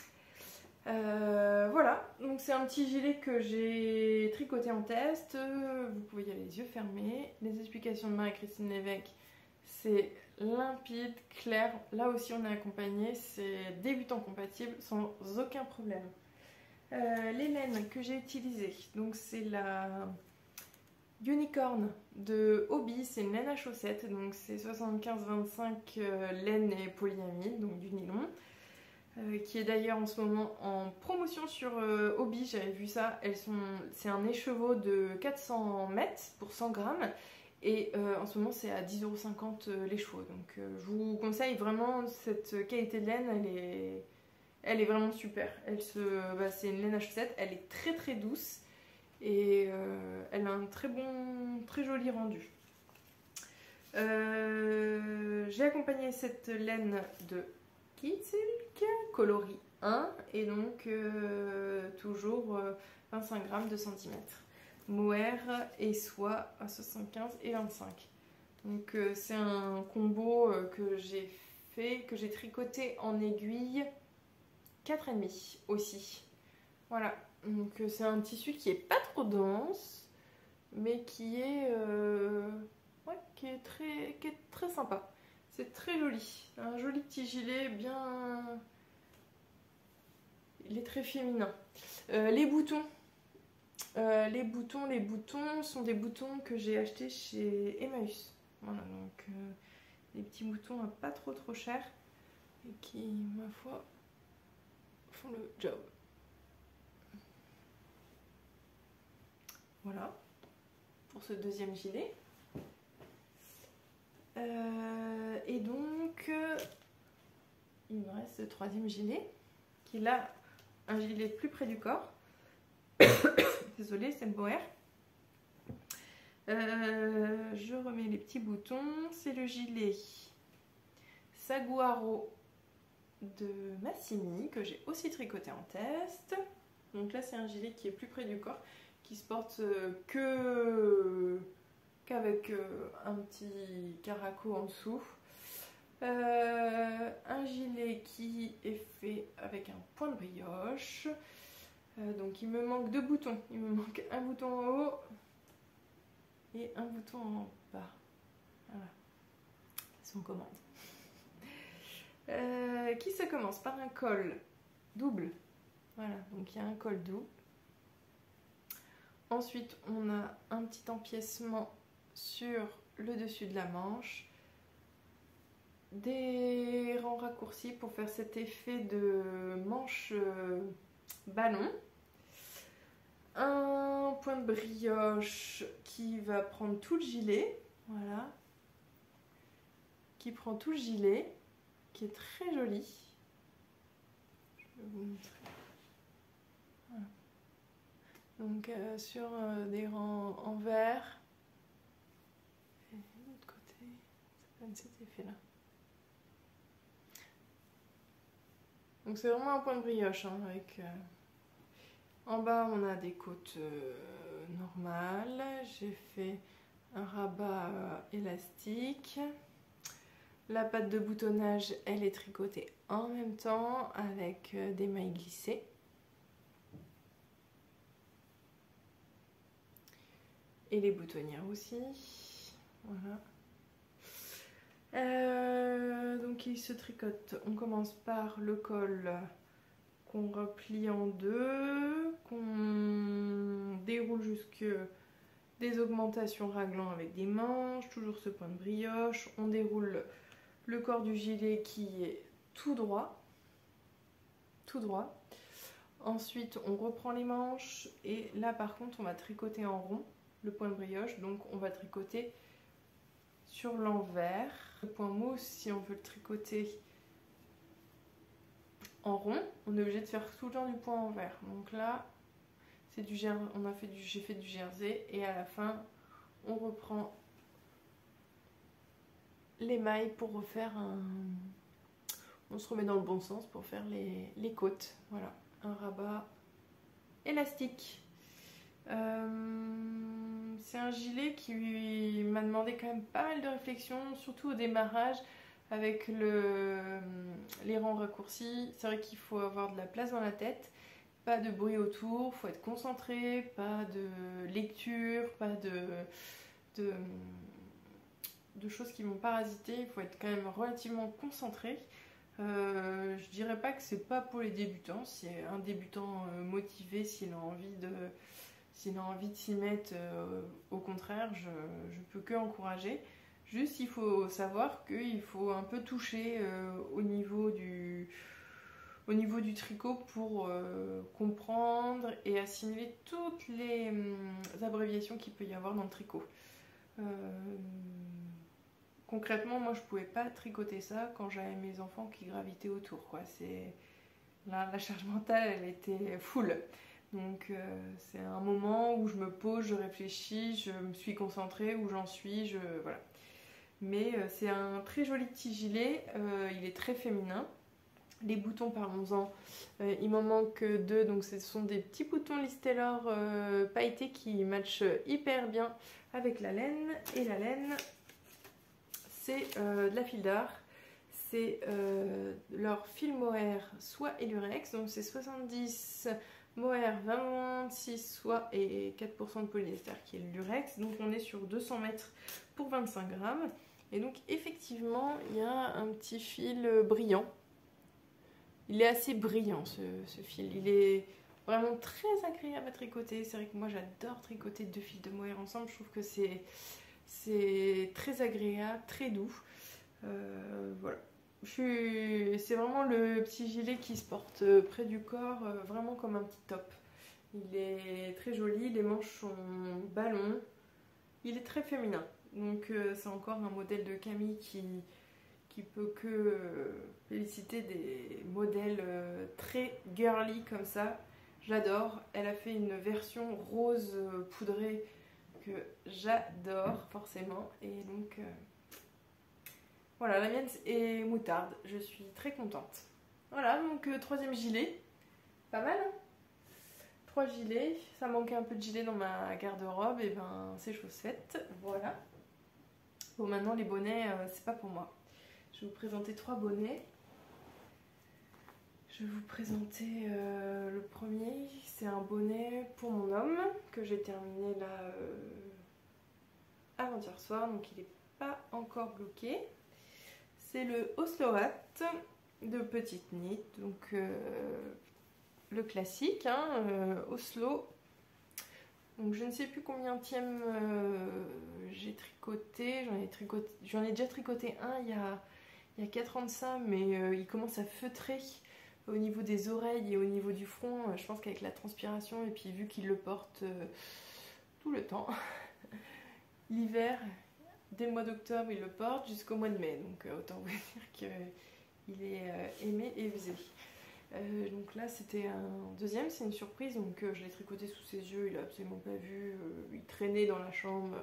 Euh, voilà, donc c'est un petit gilet que j'ai tricoté en test. Vous pouvez y aller les yeux fermés. Les explications de Marie-Christine Lévesque c'est limpide, clair. Là aussi on est accompagné, c'est débutant compatible sans aucun problème. Euh, les laines que j'ai utilisées, donc c'est la Unicorn de Hobbii, c'est une laine à chaussettes, donc c'est soixante-quinze vingt-cinq euh, laine et polyamide, donc du nylon, euh, qui est d'ailleurs en ce moment en promotion sur euh, Hobbii, j'avais vu ça. Elles sont, c'est un écheveau de quatre cents mètres pour cent grammes. Et euh, en ce moment, c'est à dix euros cinquante euh, les chevaux. Donc, euh, je vous conseille vraiment cette qualité de laine. Elle est, elle est vraiment super. Elle se, bah, c'est une laine à chaussettes. Elle est très très douce. Et euh, elle a un très bon, très joli rendu. Euh, j'ai accompagné cette laine de Kitsilk coloris un. Et donc, euh, toujours euh, vingt-cinq grammes, deux centimètres. Mohair et soie à soixante-quinze et vingt-cinq. Donc euh, c'est un combo euh, que j'ai fait, que j'ai tricoté en aiguille quatre virgule cinq aussi. Voilà, donc euh, c'est un tissu qui est pas trop dense, mais qui est, euh, ouais, qui est très, qui est très sympa. C'est très joli, un joli petit gilet bien, il est très féminin. Euh, les boutons. Euh, les boutons, les boutons sont des boutons que j'ai achetés chez Emmaüs. Voilà, donc euh, des petits boutons à pas trop trop cher et qui, ma foi, font le job. Voilà pour ce deuxième gilet. Euh, et donc, euh, il me reste le troisième gilet qui est là, un gilet plus près du corps. Désolée, c'est le mohair. Euh, je remets les petits boutons. C'est le gilet Saguaro de Massimi que j'ai aussi tricoté en test. Donc là, c'est un gilet qui est plus près du corps, qui se porte que qu'avec un petit caraco en dessous. Euh, un gilet qui est fait avec un point de brioche. Euh, donc il me manque deux boutons. Il me manque un bouton en haut et un bouton en bas. Voilà. Son commande. Euh, qui se commence par un col double. Voilà, donc il y a un col double. Ensuite, on a un petit empiècement sur le dessus de la manche. Des rangs raccourcis pour faire cet effet de manche euh, ballon. Un point de brioche qui va prendre tout le gilet. Voilà. Qui prend tout le gilet. Qui est très joli. Je vais vous montrer. Voilà. Donc euh, sur euh, des rangs en vert. Et de l'autre côté, ça donne cet effet-là. Donc c'est vraiment un point de brioche, hein, avec... Euh... En bas, on a des côtes euh, normales. J'ai fait un rabat euh, élastique. La patte de boutonnage, elle est tricotée en même temps avec euh, des mailles glissées. Et les boutonnières aussi. Voilà. Euh, donc il se tricote. On commence par le col qu'on replie en deux, qu'on déroule jusque des augmentations raglant avec des manches, toujours ce point de brioche. On déroule le corps du gilet qui est tout droit, tout droit. Ensuite, on reprend les manches et là par contre, on va tricoter en rond le point de brioche, donc on va tricoter sur l'envers. Le point mousse, si on veut le tricoter en rond, on est obligé de faire tout le temps du point envers. Donc là, c'est du on a fait du, j'ai fait du jersey et à la fin, on reprend les mailles pour refaire un... On se remet dans le bon sens pour faire les, les côtes. Voilà, un rabat élastique. Euh, c'est un gilet qui m'a demandé quand même pas mal de réflexion, surtout au démarrage avec le, les rangs raccourcis. C'est vrai qu'il faut avoir de la place dans la tête, pas de bruit autour, il faut être concentré, pas de lecture, pas de, de de choses qui vont parasiter, il faut être quand même relativement concentré. Euh, je dirais pas que c'est pas pour les débutants, si un débutant euh, motivé, s'il a envie de s'il a envie de s'y mettre, euh, au contraire, je, je peux que encourager. Juste, il faut savoir qu'il faut un peu toucher euh, au niveau du au niveau du tricot pour euh, comprendre et assimiler toutes les hum, abréviations qu'il peut y avoir dans le tricot. Euh, concrètement, moi je pouvais pas tricoter ça quand j'avais mes enfants qui gravitaient autour, quoi. C'est la, la charge mentale, elle était full. Donc euh, c'est un moment où je me pose, je réfléchis, je me suis concentrée, où j'en suis, je voilà. Mais euh, c'est un très joli petit gilet, euh, il est très féminin. Les boutons, parlons-en, euh, il m'en manque deux, donc ce sont des petits boutons Listelor euh, pailletés qui matchent hyper bien avec la laine. Et la laine, c'est euh, de la fil d'art, c'est euh, leur fil mohair soie et lurex, donc c'est soixante-dix mohair, vingt-six soie et quatre pour cent de polyester qui est le lurex, donc on est sur deux cents mètres pour vingt-cinq grammes. Et donc effectivement, il y a un petit fil brillant. Il est assez brillant ce, ce fil, il est vraiment très agréable à tricoter. C'est vrai que moi j'adore tricoter deux fils de mohair ensemble, je trouve que c'est c'est très agréable, très doux. Euh, voilà, c'est vraiment le petit gilet qui se porte près du corps, euh, vraiment comme un petit top. Il est très joli, les manches sont ballons, il est très féminin. Donc euh, c'est encore un modèle de Camille qui... qui peut que euh, féliciter des modèles euh, très girly comme ça. J'adore. Elle a fait une version rose euh, poudrée que j'adore forcément. Et donc euh, voilà, la mienne est moutarde. Je suis très contente. Voilà, donc euh, troisième gilet. Pas mal, hein? Trois gilets. Ça manquait un peu de gilet dans ma garde-robe. Et ben c'est chose faite. Voilà. Bon, maintenant les bonnets, euh, c'est pas pour moi. Je vais vous présenter trois bonnets. Je vais vous présenter euh, le premier. C'est un bonnet pour mon homme que j'ai terminé là euh, avant-hier soir. Donc il n'est pas encore bloqué. C'est le Oslo Hat de Petite Knit. Donc euh, le classique, hein, euh, Oslo. Donc je ne sais plus combien tième euh, j'ai tricoté. J'en ai, tricoté, j'en ai déjà tricoté un il y a... Il y a quatre ans de ça, mais euh, il commence à feutrer au niveau des oreilles et au niveau du front. Euh, je pense qu'avec la transpiration, et puis vu qu'il le porte euh, tout le temps, l'hiver, dès le mois d'octobre, il le porte jusqu'au mois de mai. Donc euh, autant vous dire qu'il est euh, aimé et usé. Euh, donc là, c'était un deuxième, c'est une surprise. Donc euh, je l'ai tricoté sous ses yeux, il a absolument pas vu. Euh, il traînait dans la chambre.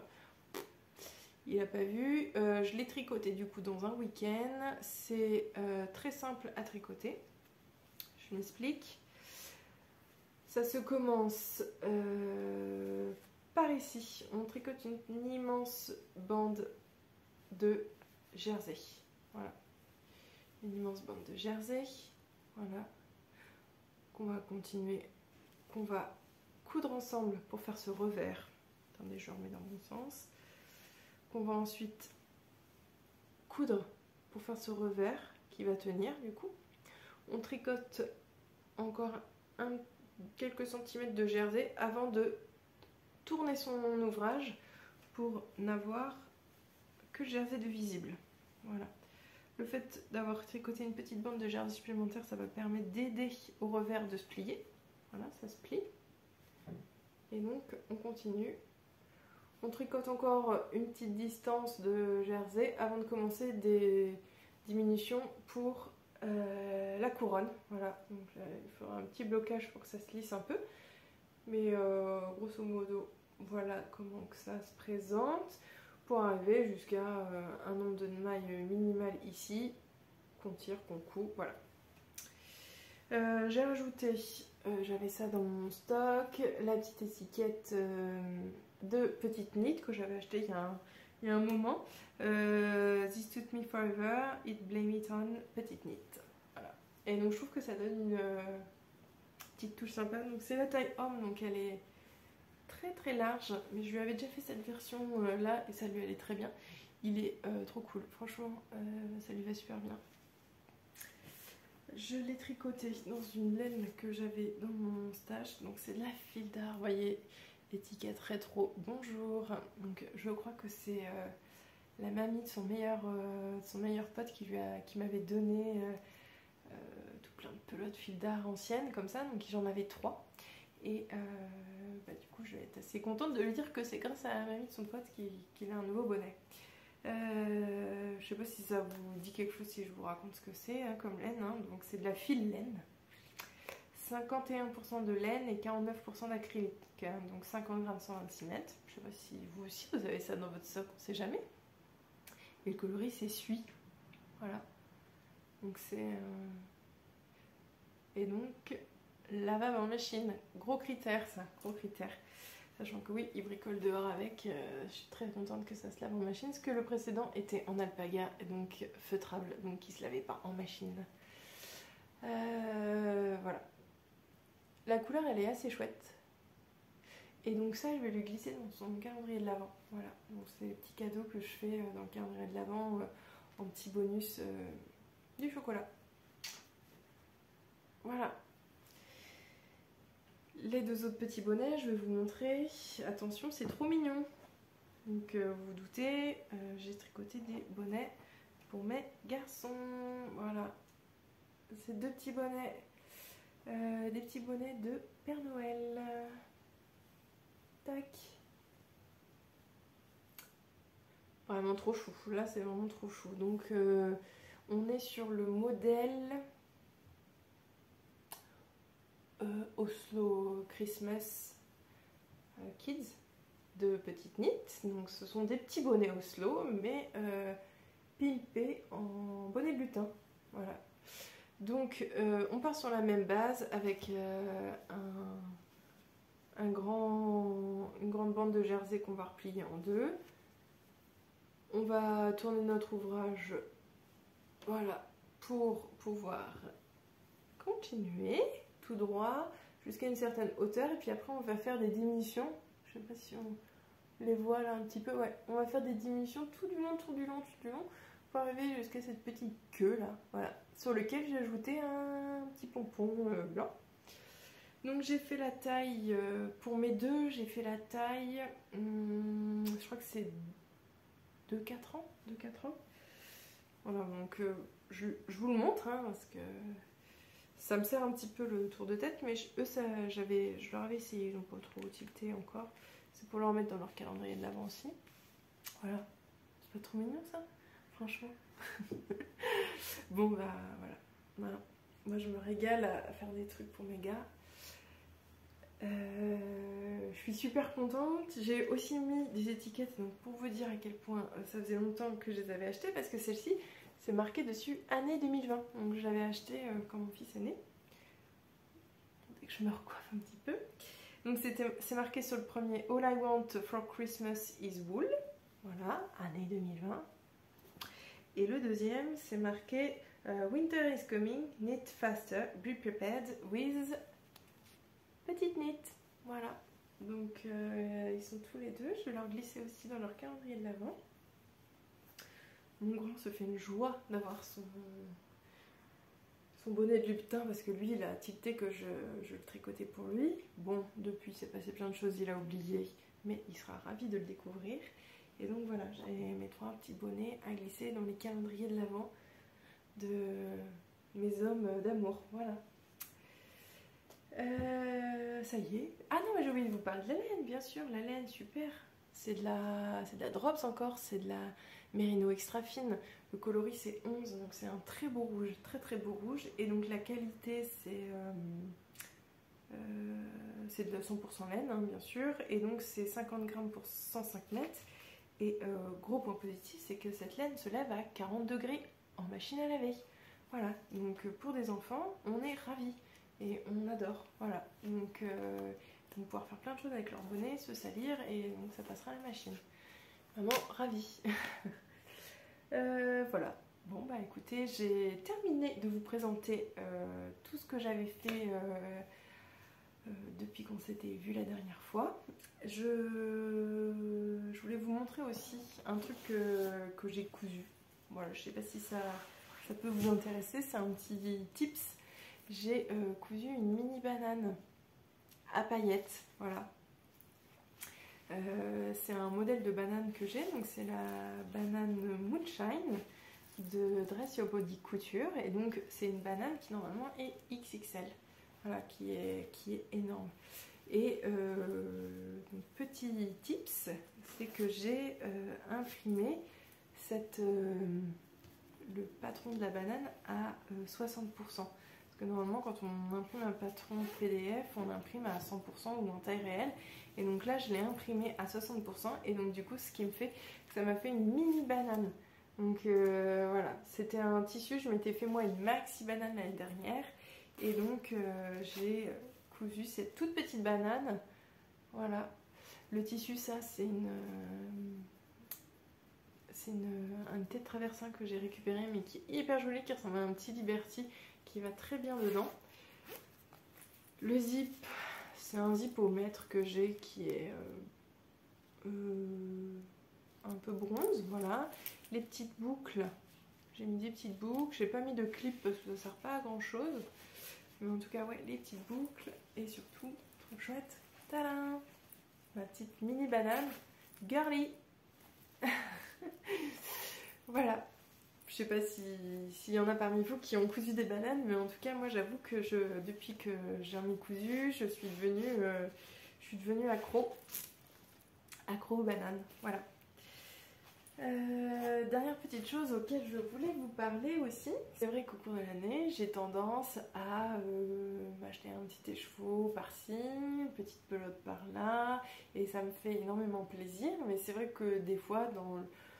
Il n'a pas vu. Euh, je l'ai tricoté du coup dans un week-end. C'est euh, très simple à tricoter. Je m'explique. Ça se commence euh, par ici. On tricote une, une immense bande de jersey. Voilà. Une immense bande de jersey. Voilà. Qu'on va continuer. Qu'on va coudre ensemble pour faire ce revers. Attendez, je remets dans le bon sens. Qu'on va ensuite coudre pour faire ce revers qui va tenir du coup. On tricote encore un, quelques centimètres de jersey avant de tourner son ouvrage pour n'avoir que le jersey de visible. Voilà. Le fait d'avoir tricoté une petite bande de jersey supplémentaire, ça va permettre d'aider au revers de se plier. Voilà, ça se plie. Et donc on continue. On tricote encore une petite distance de jersey avant de commencer des diminutions pour euh, la couronne. Voilà, donc là, il faudra un petit blocage pour que ça se lisse un peu. Mais euh, grosso modo, voilà comment que ça se présente pour arriver jusqu'à euh, un nombre de mailles minimal ici, qu'on tire, qu'on coud, voilà. Euh, j'ai rajouté, euh, j'avais ça dans mon stock, la petite étiquette euh, de Petite Knit que j'avais acheté il y a un, il y a un moment. Euh, This Took Me Forever, It Blame It On Petite Knit. Voilà. Et donc je trouve que ça donne une euh, petite touche sympa. Donc c'est la taille homme, donc elle est très très large, mais je lui avais déjà fait cette version euh, là et ça lui allait très bien. Il est euh, trop cool, franchement, euh, ça lui va super bien. Je l'ai tricoté dans une laine que j'avais dans mon stage, donc c'est de la fil d'art, vous voyez, étiquette rétro, bonjour. Donc je crois que c'est euh, la mamie de son meilleur, euh, de son meilleur pote qui lui a, qui m'avait donné euh, euh, tout plein de pelotes fil d'art anciennes comme ça, donc j'en avais trois. Et euh, bah, du coup je vais être assez contente de lui dire que c'est grâce à la mamie de son pote qu'il qu'il a un nouveau bonnet. Euh, je sais pas si ça vous dit quelque chose si je vous raconte ce que c'est hein, comme laine, hein. Donc c'est de la fil laine, cinquante et un pour cent de laine et quarante-neuf pour cent d'acrylique, hein, donc cinquante grammes, cent vingt-six mètres. Je sais pas si vous aussi vous avez ça dans votre stock, on sait jamais. Et le coloris c'est Suie, voilà. Donc c'est euh... et donc lavable en machine, gros critère ça, gros critère. Sachant que oui, il bricole dehors avec, euh, je suis très contente que ça se lave en machine, parce que le précédent était en alpaga, donc feutrable, donc il ne se lavait pas en machine. Euh, voilà. La couleur, elle est assez chouette. Et donc ça, je vais lui glisser dans son calendrier de l'Avent. Voilà, donc c'est les petits cadeaux que je fais dans le calendrier de l'Avent, euh, en petit bonus euh, du chocolat. Voilà. Les deux autres petits bonnets, je vais vous montrer. Attention, c'est trop mignon. Donc euh, vous vous doutez, euh, j'ai tricoté des bonnets pour mes garçons. Voilà. Ces deux petits bonnets. Euh, des petits bonnets de Père Noël. Tac. Vraiment trop chou. Là, c'est vraiment trop chou. Donc euh, on est sur le modèle... Euh, Oslo Christmas euh, Kids de Petite Knit. Donc ce sont des petits bonnets Oslo mais euh, pimpés en bonnet de lutin. Voilà. Donc euh, on part sur la même base avec euh, un, un grand, une grande bande de jersey qu'on va replier en deux. On va tourner notre ouvrage, voilà, pour pouvoir continuer tout droit jusqu'à une certaine hauteur et puis après on va faire des diminutions. Je sais pas si on les voit là un petit peu. Ouais, on va faire des diminutions tout du long, tout du long, tout du long pour arriver jusqu'à cette petite queue là, voilà, sur lequel j'ai ajouté un petit pompon euh, blanc. Donc j'ai fait la taille euh, pour mes deux, j'ai fait la taille, hum, je crois que c'est de quatre ans, de quatre ans. Voilà, donc euh, je, je vous le montre hein, parce que ça me sert un petit peu le tour de tête, mais je, eux, ça, j'avais, je leur avais essayé, ils n'ont pas trop tilté encore. C'est pour leur mettre dans leur calendrier de l'Avent aussi. Voilà. C'est pas trop mignon ça? Franchement. Bon bah voilà. voilà. Moi je me régale à faire des trucs pour mes gars. Euh, je suis super contente. J'ai aussi mis des étiquettes donc pour vous dire à quel point ça faisait longtemps que je les avais achetées, parce que celle-ci, c'est marqué dessus année deux mille vingt. Donc je l'avais acheté euh, quand mon fils est né. Dès que je me recoiffe un petit peu. Donc c'est marqué sur le premier All I want for Christmas is wool. Voilà, année deux mille vingt. Et le deuxième, c'est marqué uh, Winter is coming, knit faster, be prepared with Petite Knit. Voilà. Donc euh, ils sont tous les deux. Je vais leur glisser aussi dans leur calendrier de l'Avent. Mon grand se fait une joie d'avoir son, son bonnet de lutin parce que lui, il a tilté que je, je le tricotais pour lui. Bon, depuis, c'est passé plein de choses, il a oublié, mais il sera ravi de le découvrir. Et donc voilà, j'ai mes trois petits bonnets à glisser dans les calendriers de l'Avent de mes hommes d'amour. Voilà. Euh, ça y est. Ah non, mais j'ai oublié de vous parler de la laine, bien sûr. La laine, super. C'est de la, c'est de la Drops encore, c'est de la Merino extra fine. Le coloris c'est onze, donc c'est un très beau rouge, très très beau rouge. Et donc la qualité c'est euh, euh, c'est de cent pour cent laine, hein, bien sûr. Et donc c'est cinquante grammes pour cent cinq mètres. Et euh, gros point positif, c'est que cette laine se lave à quarante degrés en machine à laver. Voilà, donc pour des enfants, on est ravis. Et on adore, voilà. Donc euh, ils vont pouvoir faire plein de choses avec leur bonnet, se salir, et donc ça passera à la machine. Vraiment ravie. euh, voilà. Bon bah écoutez, j'ai terminé de vous présenter euh, tout ce que j'avais fait euh, euh, depuis depuis qu'on s'était vu la dernière fois. Je, je voulais vous montrer aussi un truc que, que j'ai cousu. Voilà, je sais pas si ça, ça peut vous intéresser, c'est un petit tips. J'ai euh, cousu une mini banane à paillettes, voilà. Euh, c'est un modèle de banane que j'ai, donc c'est la banane Moonshine de Dress Your Body Couture, et donc c'est une banane qui normalement est X X L, voilà, qui est, qui est énorme. Et euh, petit tips, c'est que j'ai euh, imprimé cette, euh, le patron de la banane à euh, soixante pour cent. Parce que normalement quand on imprime un patron P D F, on imprime à cent pour cent ou en taille réelle. Et donc là je l'ai imprimé à soixante pour cent, et donc du coup ce qui me fait, ça m'a fait une mini banane. Donc euh, voilà, c'était un tissu, je m'étais fait moi une maxi banane l'année dernière, et donc euh, j'ai cousu cette toute petite banane. Voilà, le tissu, ça c'est une euh, c'est une, un thé de traversin que j'ai récupéré, mais qui est hyper joli, qui ressemble à un petit Liberty, qui va très bien dedans. Le zip, c'est un zip au mètre que j'ai, qui est euh, euh, un peu bronze, voilà. Les petites boucles, j'ai mis des petites boucles, j'ai pas mis de clip parce que ça sert pas à grand chose, mais en tout cas ouais, les petites boucles, et surtout trop chouette, tadam, ma petite mini banane girly. Voilà, je sais pas s'il si y en a parmi vous qui ont cousu des bananes, mais en tout cas moi j'avoue que je, depuis que j'ai mis cousu, je suis devenue euh, je suis devenue accro accro aux bananes, voilà. Euh, dernière petite chose auquel je voulais vous parler aussi, c'est vrai qu'au cours de l'année j'ai tendance à euh, m'acheter un petit écheveau par-ci, une petite pelote par-là, et ça me fait énormément plaisir, mais c'est vrai que des fois dans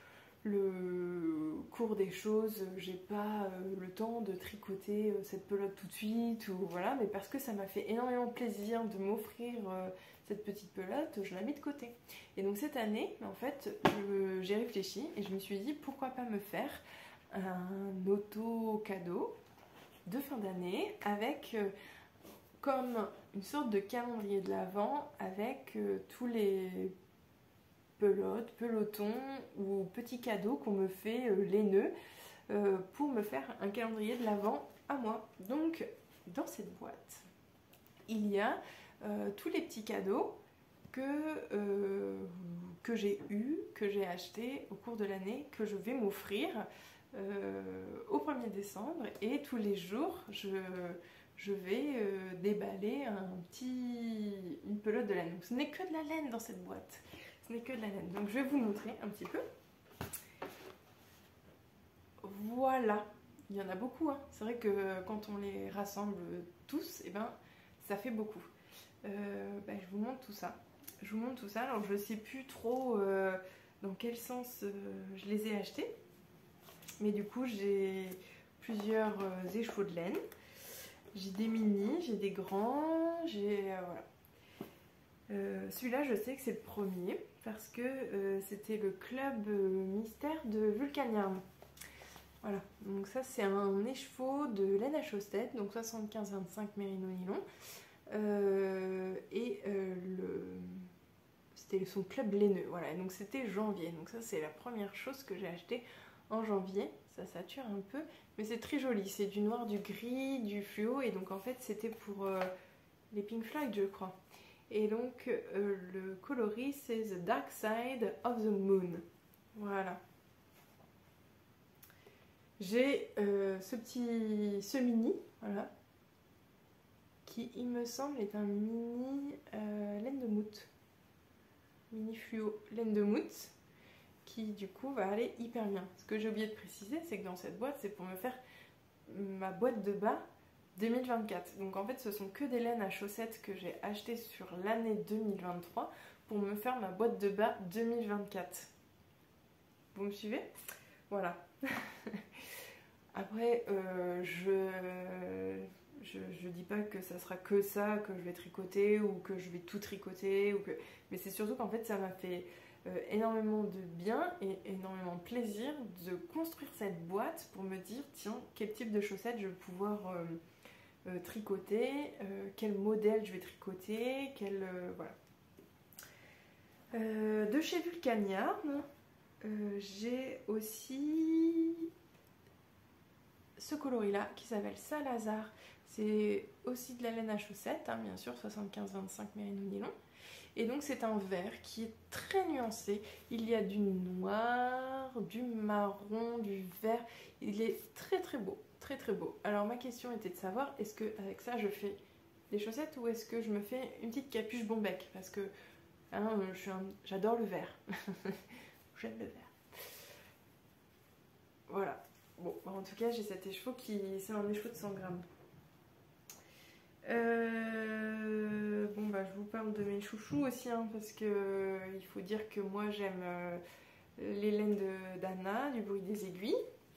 le cours des choses, j'ai pas euh, le temps de tricoter euh, cette pelote tout de suite, ou voilà, mais parce que ça m'a fait énormément plaisir de m'offrir euh, cette petite pelote, je la mets de côté. Et donc cette année, en fait, j'ai réfléchi et je me suis dit pourquoi pas me faire un auto-cadeau de fin d'année avec euh, comme une sorte de calendrier de l'Avent avec euh, tous les pelotes, pelotons ou petits cadeaux qu'on me fait euh, laineux euh, pour me faire un calendrier de l'Avent à moi. Donc dans cette boîte, il y a euh, tous les petits cadeaux que, euh, que j'ai eu, que j'ai acheté au cours de l'année, que je vais m'offrir euh, au premier décembre, et tous les jours je, je vais euh, déballer un petit, une pelote de laine. Donc, ce n'est que de la laine dans cette boîte, ce n'est que de la laine. Donc je vais vous montrer un petit peu. Voilà, il y en a beaucoup, hein. C'est vrai que quand on les rassemble tous, et eh ben, ça fait beaucoup. Euh, ben, je vous montre tout ça. Je vous montre tout ça. Alors je sais plus trop euh, dans quel sens euh, je les ai achetés, mais du coup j'ai plusieurs euh, écheveaux de laine. J'ai des mini, j'ai des grands, j'ai euh, voilà. Euh, Celui-là, je sais que c'est le premier parce que euh, c'était le club euh, mystère de Vulcaniarn. Voilà, donc ça c'est un écheveau de laine à chaussettes, donc soixante-quinze vingt-cinq mérino nylon. Euh, et euh, le... c'était son club laineux, voilà, donc c'était janvier. Donc ça c'est la première chose que j'ai acheté en janvier. Ça sature un peu, mais c'est très joli. C'est du noir, du gris, du fluo, et donc en fait c'était pour euh, les Pink Floyd, je crois. Et donc euh, le coloris c'est The Dark Side of the Moon. Voilà. J'ai euh, ce petit, ce mini, voilà, qui il me semble est un mini euh, laine de moute. Mini fluo laine de moute, qui du coup va aller hyper bien. Ce que j'ai oublié de préciser, c'est que dans cette boîte, c'est pour me faire ma boîte de bas deux mille vingt-quatre. Donc en fait, ce sont que des laines à chaussettes que j'ai achetées sur l'année deux mille vingt-trois pour me faire ma boîte de bas deux mille vingt-quatre. Vous me suivez? Voilà. Après, euh, je, je je dis pas que ça sera que ça que je vais tricoter ou que je vais tout tricoter, ou que... mais c'est surtout qu'en fait ça m'a fait euh, énormément de bien et énormément de plaisir de construire cette boîte pour me dire tiens, quel type de chaussettes je vais pouvoir euh, euh, tricoter, euh, quel modèle je vais tricoter, quel... Euh, voilà. Euh, de chez Vulcanyarn, euh, j'ai aussi ce coloris-là qui s'appelle Salazar. C'est aussi de la laine à chaussettes, hein, bien sûr, soixante-quinze vingt-cinq Merino nylon. Et donc c'est un vert qui est très nuancé. Il y a du noir, du marron, du vert. Il est très très beau, très très beau. Alors ma question était de savoir, est-ce qu'avec ça je fais des chaussettes ou est-ce que je me fais une petite capuche bombec? Parce que hein, j'adore le vert. J'aime le vert. Voilà. Bon, en tout cas j'ai cet écheveau qui... c'est un écheveau de cent grammes. Euh, bon bah je vous parle de mes chouchous aussi hein, parce que euh, il faut dire que moi j'aime euh, les laines d'Anna, du bruit des aiguilles,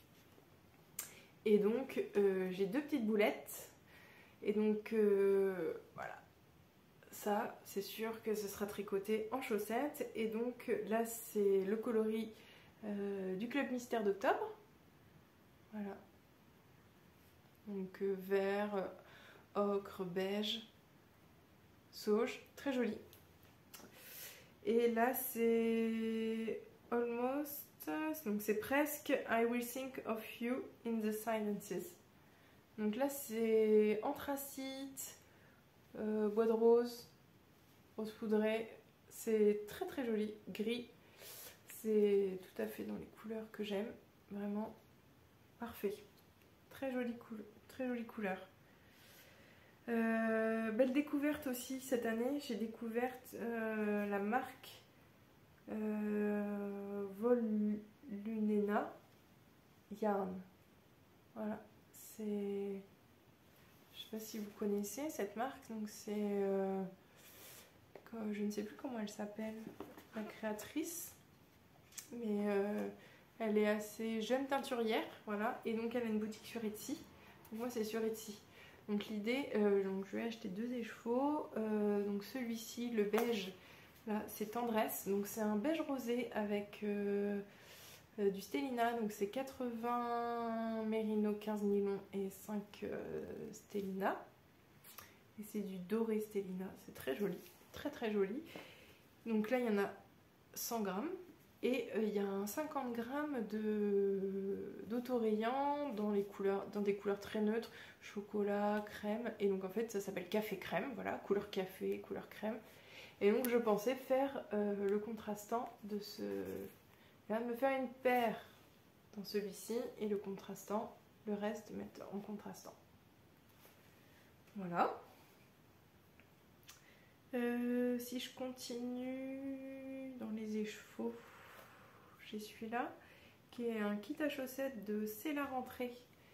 et donc euh, j'ai deux petites boulettes et donc euh, voilà, ça c'est sûr que ce sera tricoté en chaussettes. Et donc là c'est le coloris euh, du Club Mystère d'Octobre, voilà, donc euh, vert, ocre, beige, sauge, très joli. Et là c'est almost, donc c'est presque I will think of you in the silences. Donc là c'est anthracite, euh, bois de rose, rose poudré, c'est très très joli, gris, c'est tout à fait dans les couleurs que j'aime, vraiment parfait, très jolie couleur, très jolie couleur. Euh, belle découverte aussi cette année, j'ai découvert euh, la marque euh, Volunena Yarn. Voilà, c'est, je sais pas si vous connaissez cette marque, donc c'est, euh, je ne sais plus comment elle s'appelle, la créatrice, mais euh, elle est assez jeune teinturière, voilà, et donc elle a une boutique sur Etsy. Moi c'est sur Etsy. Donc l'idée, euh, donc je vais acheter deux écheveaux, euh, donc celui-ci, le beige, là c'est Tendresse, donc c'est un beige rosé avec euh, euh, du Stellina, donc c'est quatre-vingts Merino, quinze nylon et cinq euh, Stellina, et c'est du doré Stellina, c'est très joli, très très joli. Donc là il y en a cent grammes. Et il euh, y a un cinquante grammes d'autorayant dans, les couleurs, dans des couleurs très neutres, chocolat, crème. Et donc en fait ça s'appelle café crème, voilà, couleur café, couleur crème. Et donc je pensais faire euh, le contrastant de ce... Je viens de me faire une paire dans celui-ci et le contrastant, le reste mettre en contrastant. Voilà. Euh, si je continue dans les écheveaux, j'ai celui-là qui est un kit à chaussettes de C'est la rentrée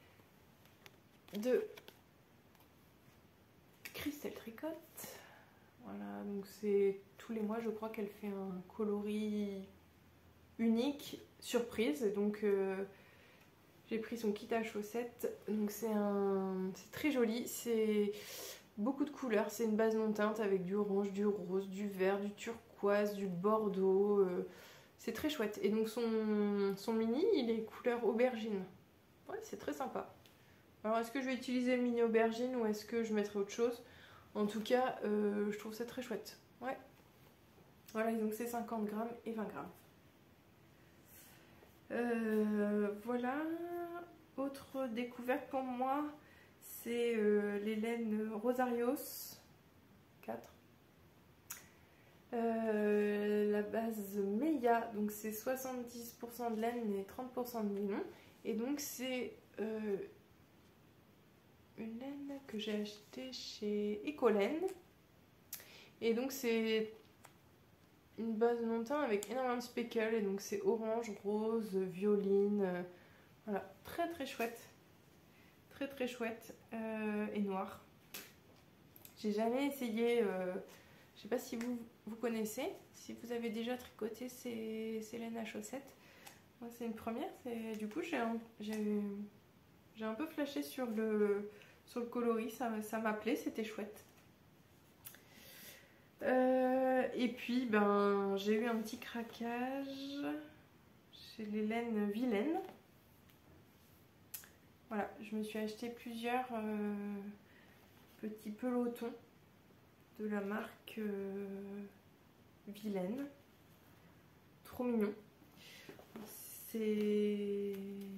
de Christelle Tricotte. Voilà, donc c'est tous les mois, je crois qu'elle fait un coloris unique, surprise. Donc euh, j'ai pris son kit à chaussettes. Donc c'est un, c'est très joli, c'est beaucoup de couleurs. C'est une base non teinte avec du orange, du rose, du vert, du turquoise, du bordeaux. Euh, c'est très chouette. Et donc son, son mini, il est couleur aubergine. Ouais, c'est très sympa. Alors est-ce que je vais utiliser le mini aubergine ou est-ce que je mettrai autre chose? En tout cas, euh, je trouve ça très chouette. Ouais. Voilà, donc c'est cinquante grammes et vingt grammes. Euh, voilà. Autre découverte pour moi, c'est euh, les laines Rosarios quatre. Euh, la base Meia, donc c'est soixante-dix pour cent de laine et trente pour cent de nylon. Et donc c'est euh, une laine que j'ai achetée chez Ecolaine. Et donc c'est une base non teinte avec énormément de speckles. Et donc c'est orange, rose, violine. Euh, voilà, très très chouette. Très très chouette. Euh, et noir. J'ai jamais essayé... Euh, je sais pas si vous, vous connaissez, si vous avez déjà tricoté ces, ces laines à chaussettes. Moi c'est une première, du coup j'ai un, un peu flashé sur le, sur le coloris, ça, ça m'appelait, c'était chouette. Euh, et puis ben j'ai eu un petit craquage chez les laines Vilaine. Voilà, je me suis acheté plusieurs... Euh, petit peloton de la marque euh, Vilaine. Trop mignon. C'est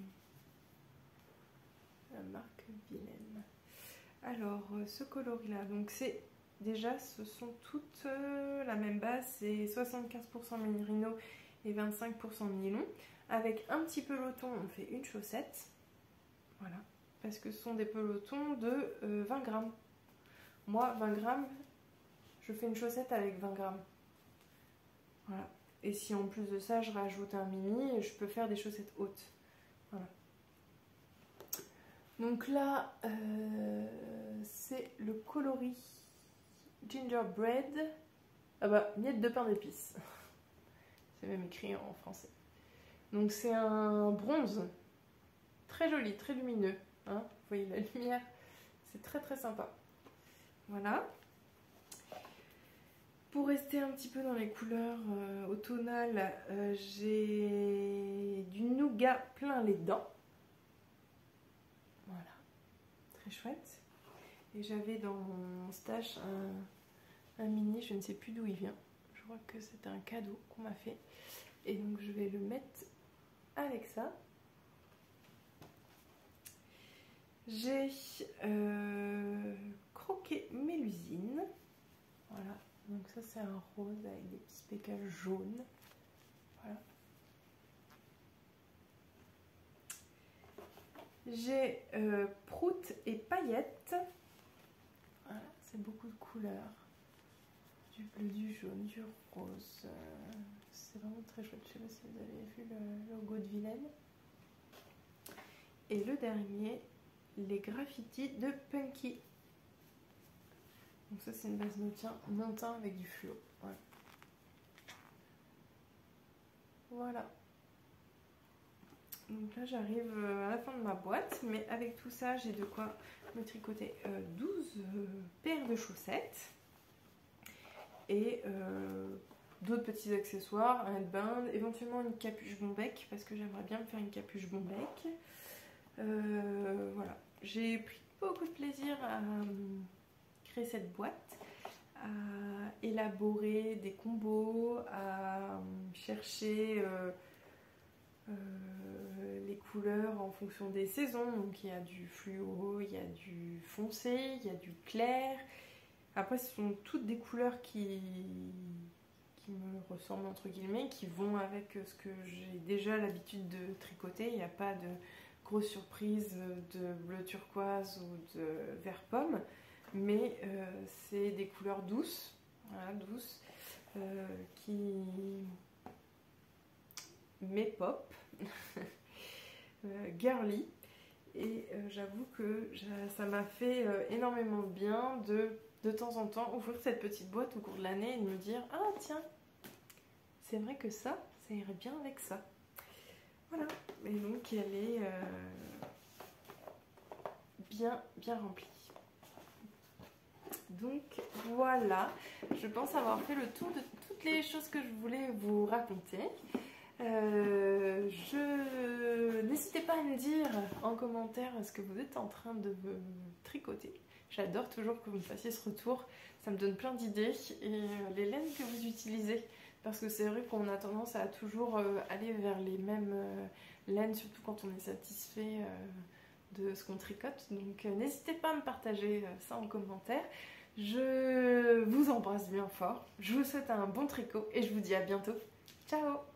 la marque Vilaine. Alors, ce coloris-là, donc c'est déjà, ce sont toutes euh, la même base, c'est soixante-quinze pour cent mérino et vingt-cinq pour cent nylon. Avec un petit peloton, on fait une chaussette. Voilà, parce que ce sont des pelotons de euh, vingt grammes. Moi, vingt grammes, je fais une chaussette avec vingt grammes. Voilà. Et si en plus de ça, je rajoute un mini, je peux faire des chaussettes hautes. Voilà. Donc là, euh, c'est le coloris Gingerbread. Ah bah, miette de pain d'épices. C'est même écrit en français. Donc c'est un bronze. Très joli, très lumineux. Hein, vous voyez la lumière. C'est très très sympa. Voilà. Pour rester un petit peu dans les couleurs euh, automnales, euh, j'ai du nougat plein les dents. Voilà, très chouette. Et j'avais dans mon stash un, un mini, je ne sais plus d'où il vient. Je crois que c'était un cadeau qu'on m'a fait. Et donc je vais le mettre avec ça. J'ai euh, croqué Mélusine. Voilà. Donc ça c'est un rose avec des petits pécales jaunes. Voilà. J'ai euh, prout et paillettes. Voilà, c'est beaucoup de couleurs. Du bleu, du jaune, du rose. Euh, c'est vraiment très chouette. Je ne sais pas si vous avez vu le logo de Vilaine. Et le dernier, les graffitis de Punky. Donc ça c'est une base montin avec du fluo. Voilà. Voilà. Donc là j'arrive à la fin de ma boîte, mais avec tout ça j'ai de quoi me tricoter euh, douze euh, paires de chaussettes et euh, d'autres petits accessoires, un headband, éventuellement une capuche bombec parce que j'aimerais bien me faire une capuche bombec. Euh, voilà, j'ai pris beaucoup de plaisir à créer cette boîte, à élaborer des combos, à chercher euh, euh, les couleurs en fonction des saisons. Donc il y a du fluo, il y a du foncé, il y a du clair. Après ce sont toutes des couleurs qui, qui me ressemblent entre guillemets, qui vont avec ce que j'ai déjà l'habitude de tricoter. Il n'y a pas de grosse surprise de bleu turquoise ou de vert pomme. Mais euh, c'est des couleurs douces, voilà, douces, euh, qui m'épopent, euh, girly, et euh, j'avoue que ça m'a fait euh, énormément de bien de, de temps en temps, ouvrir cette petite boîte au cours de l'année et de me dire « Ah tiens, c'est vrai que ça, ça irait bien avec ça ». Voilà, et donc elle est euh, bien, bien remplie. Donc voilà, je pense avoir fait le tour de toutes les choses que je voulais vous raconter. Euh, je... N'hésitez pas à me dire en commentaire ce que vous êtes en train de me tricoter. J'adore toujours que vous me fassiez ce retour, ça me donne plein d'idées. Et les laines que vous utilisez, parce que c'est vrai qu'on a tendance à toujours aller vers les mêmes laines, surtout quand on est satisfait de ce qu'on tricote. Donc n'hésitez pas à me partager ça en commentaire. Je vous embrasse bien fort, je vous souhaite un bon tricot et je vous dis à bientôt. Ciao!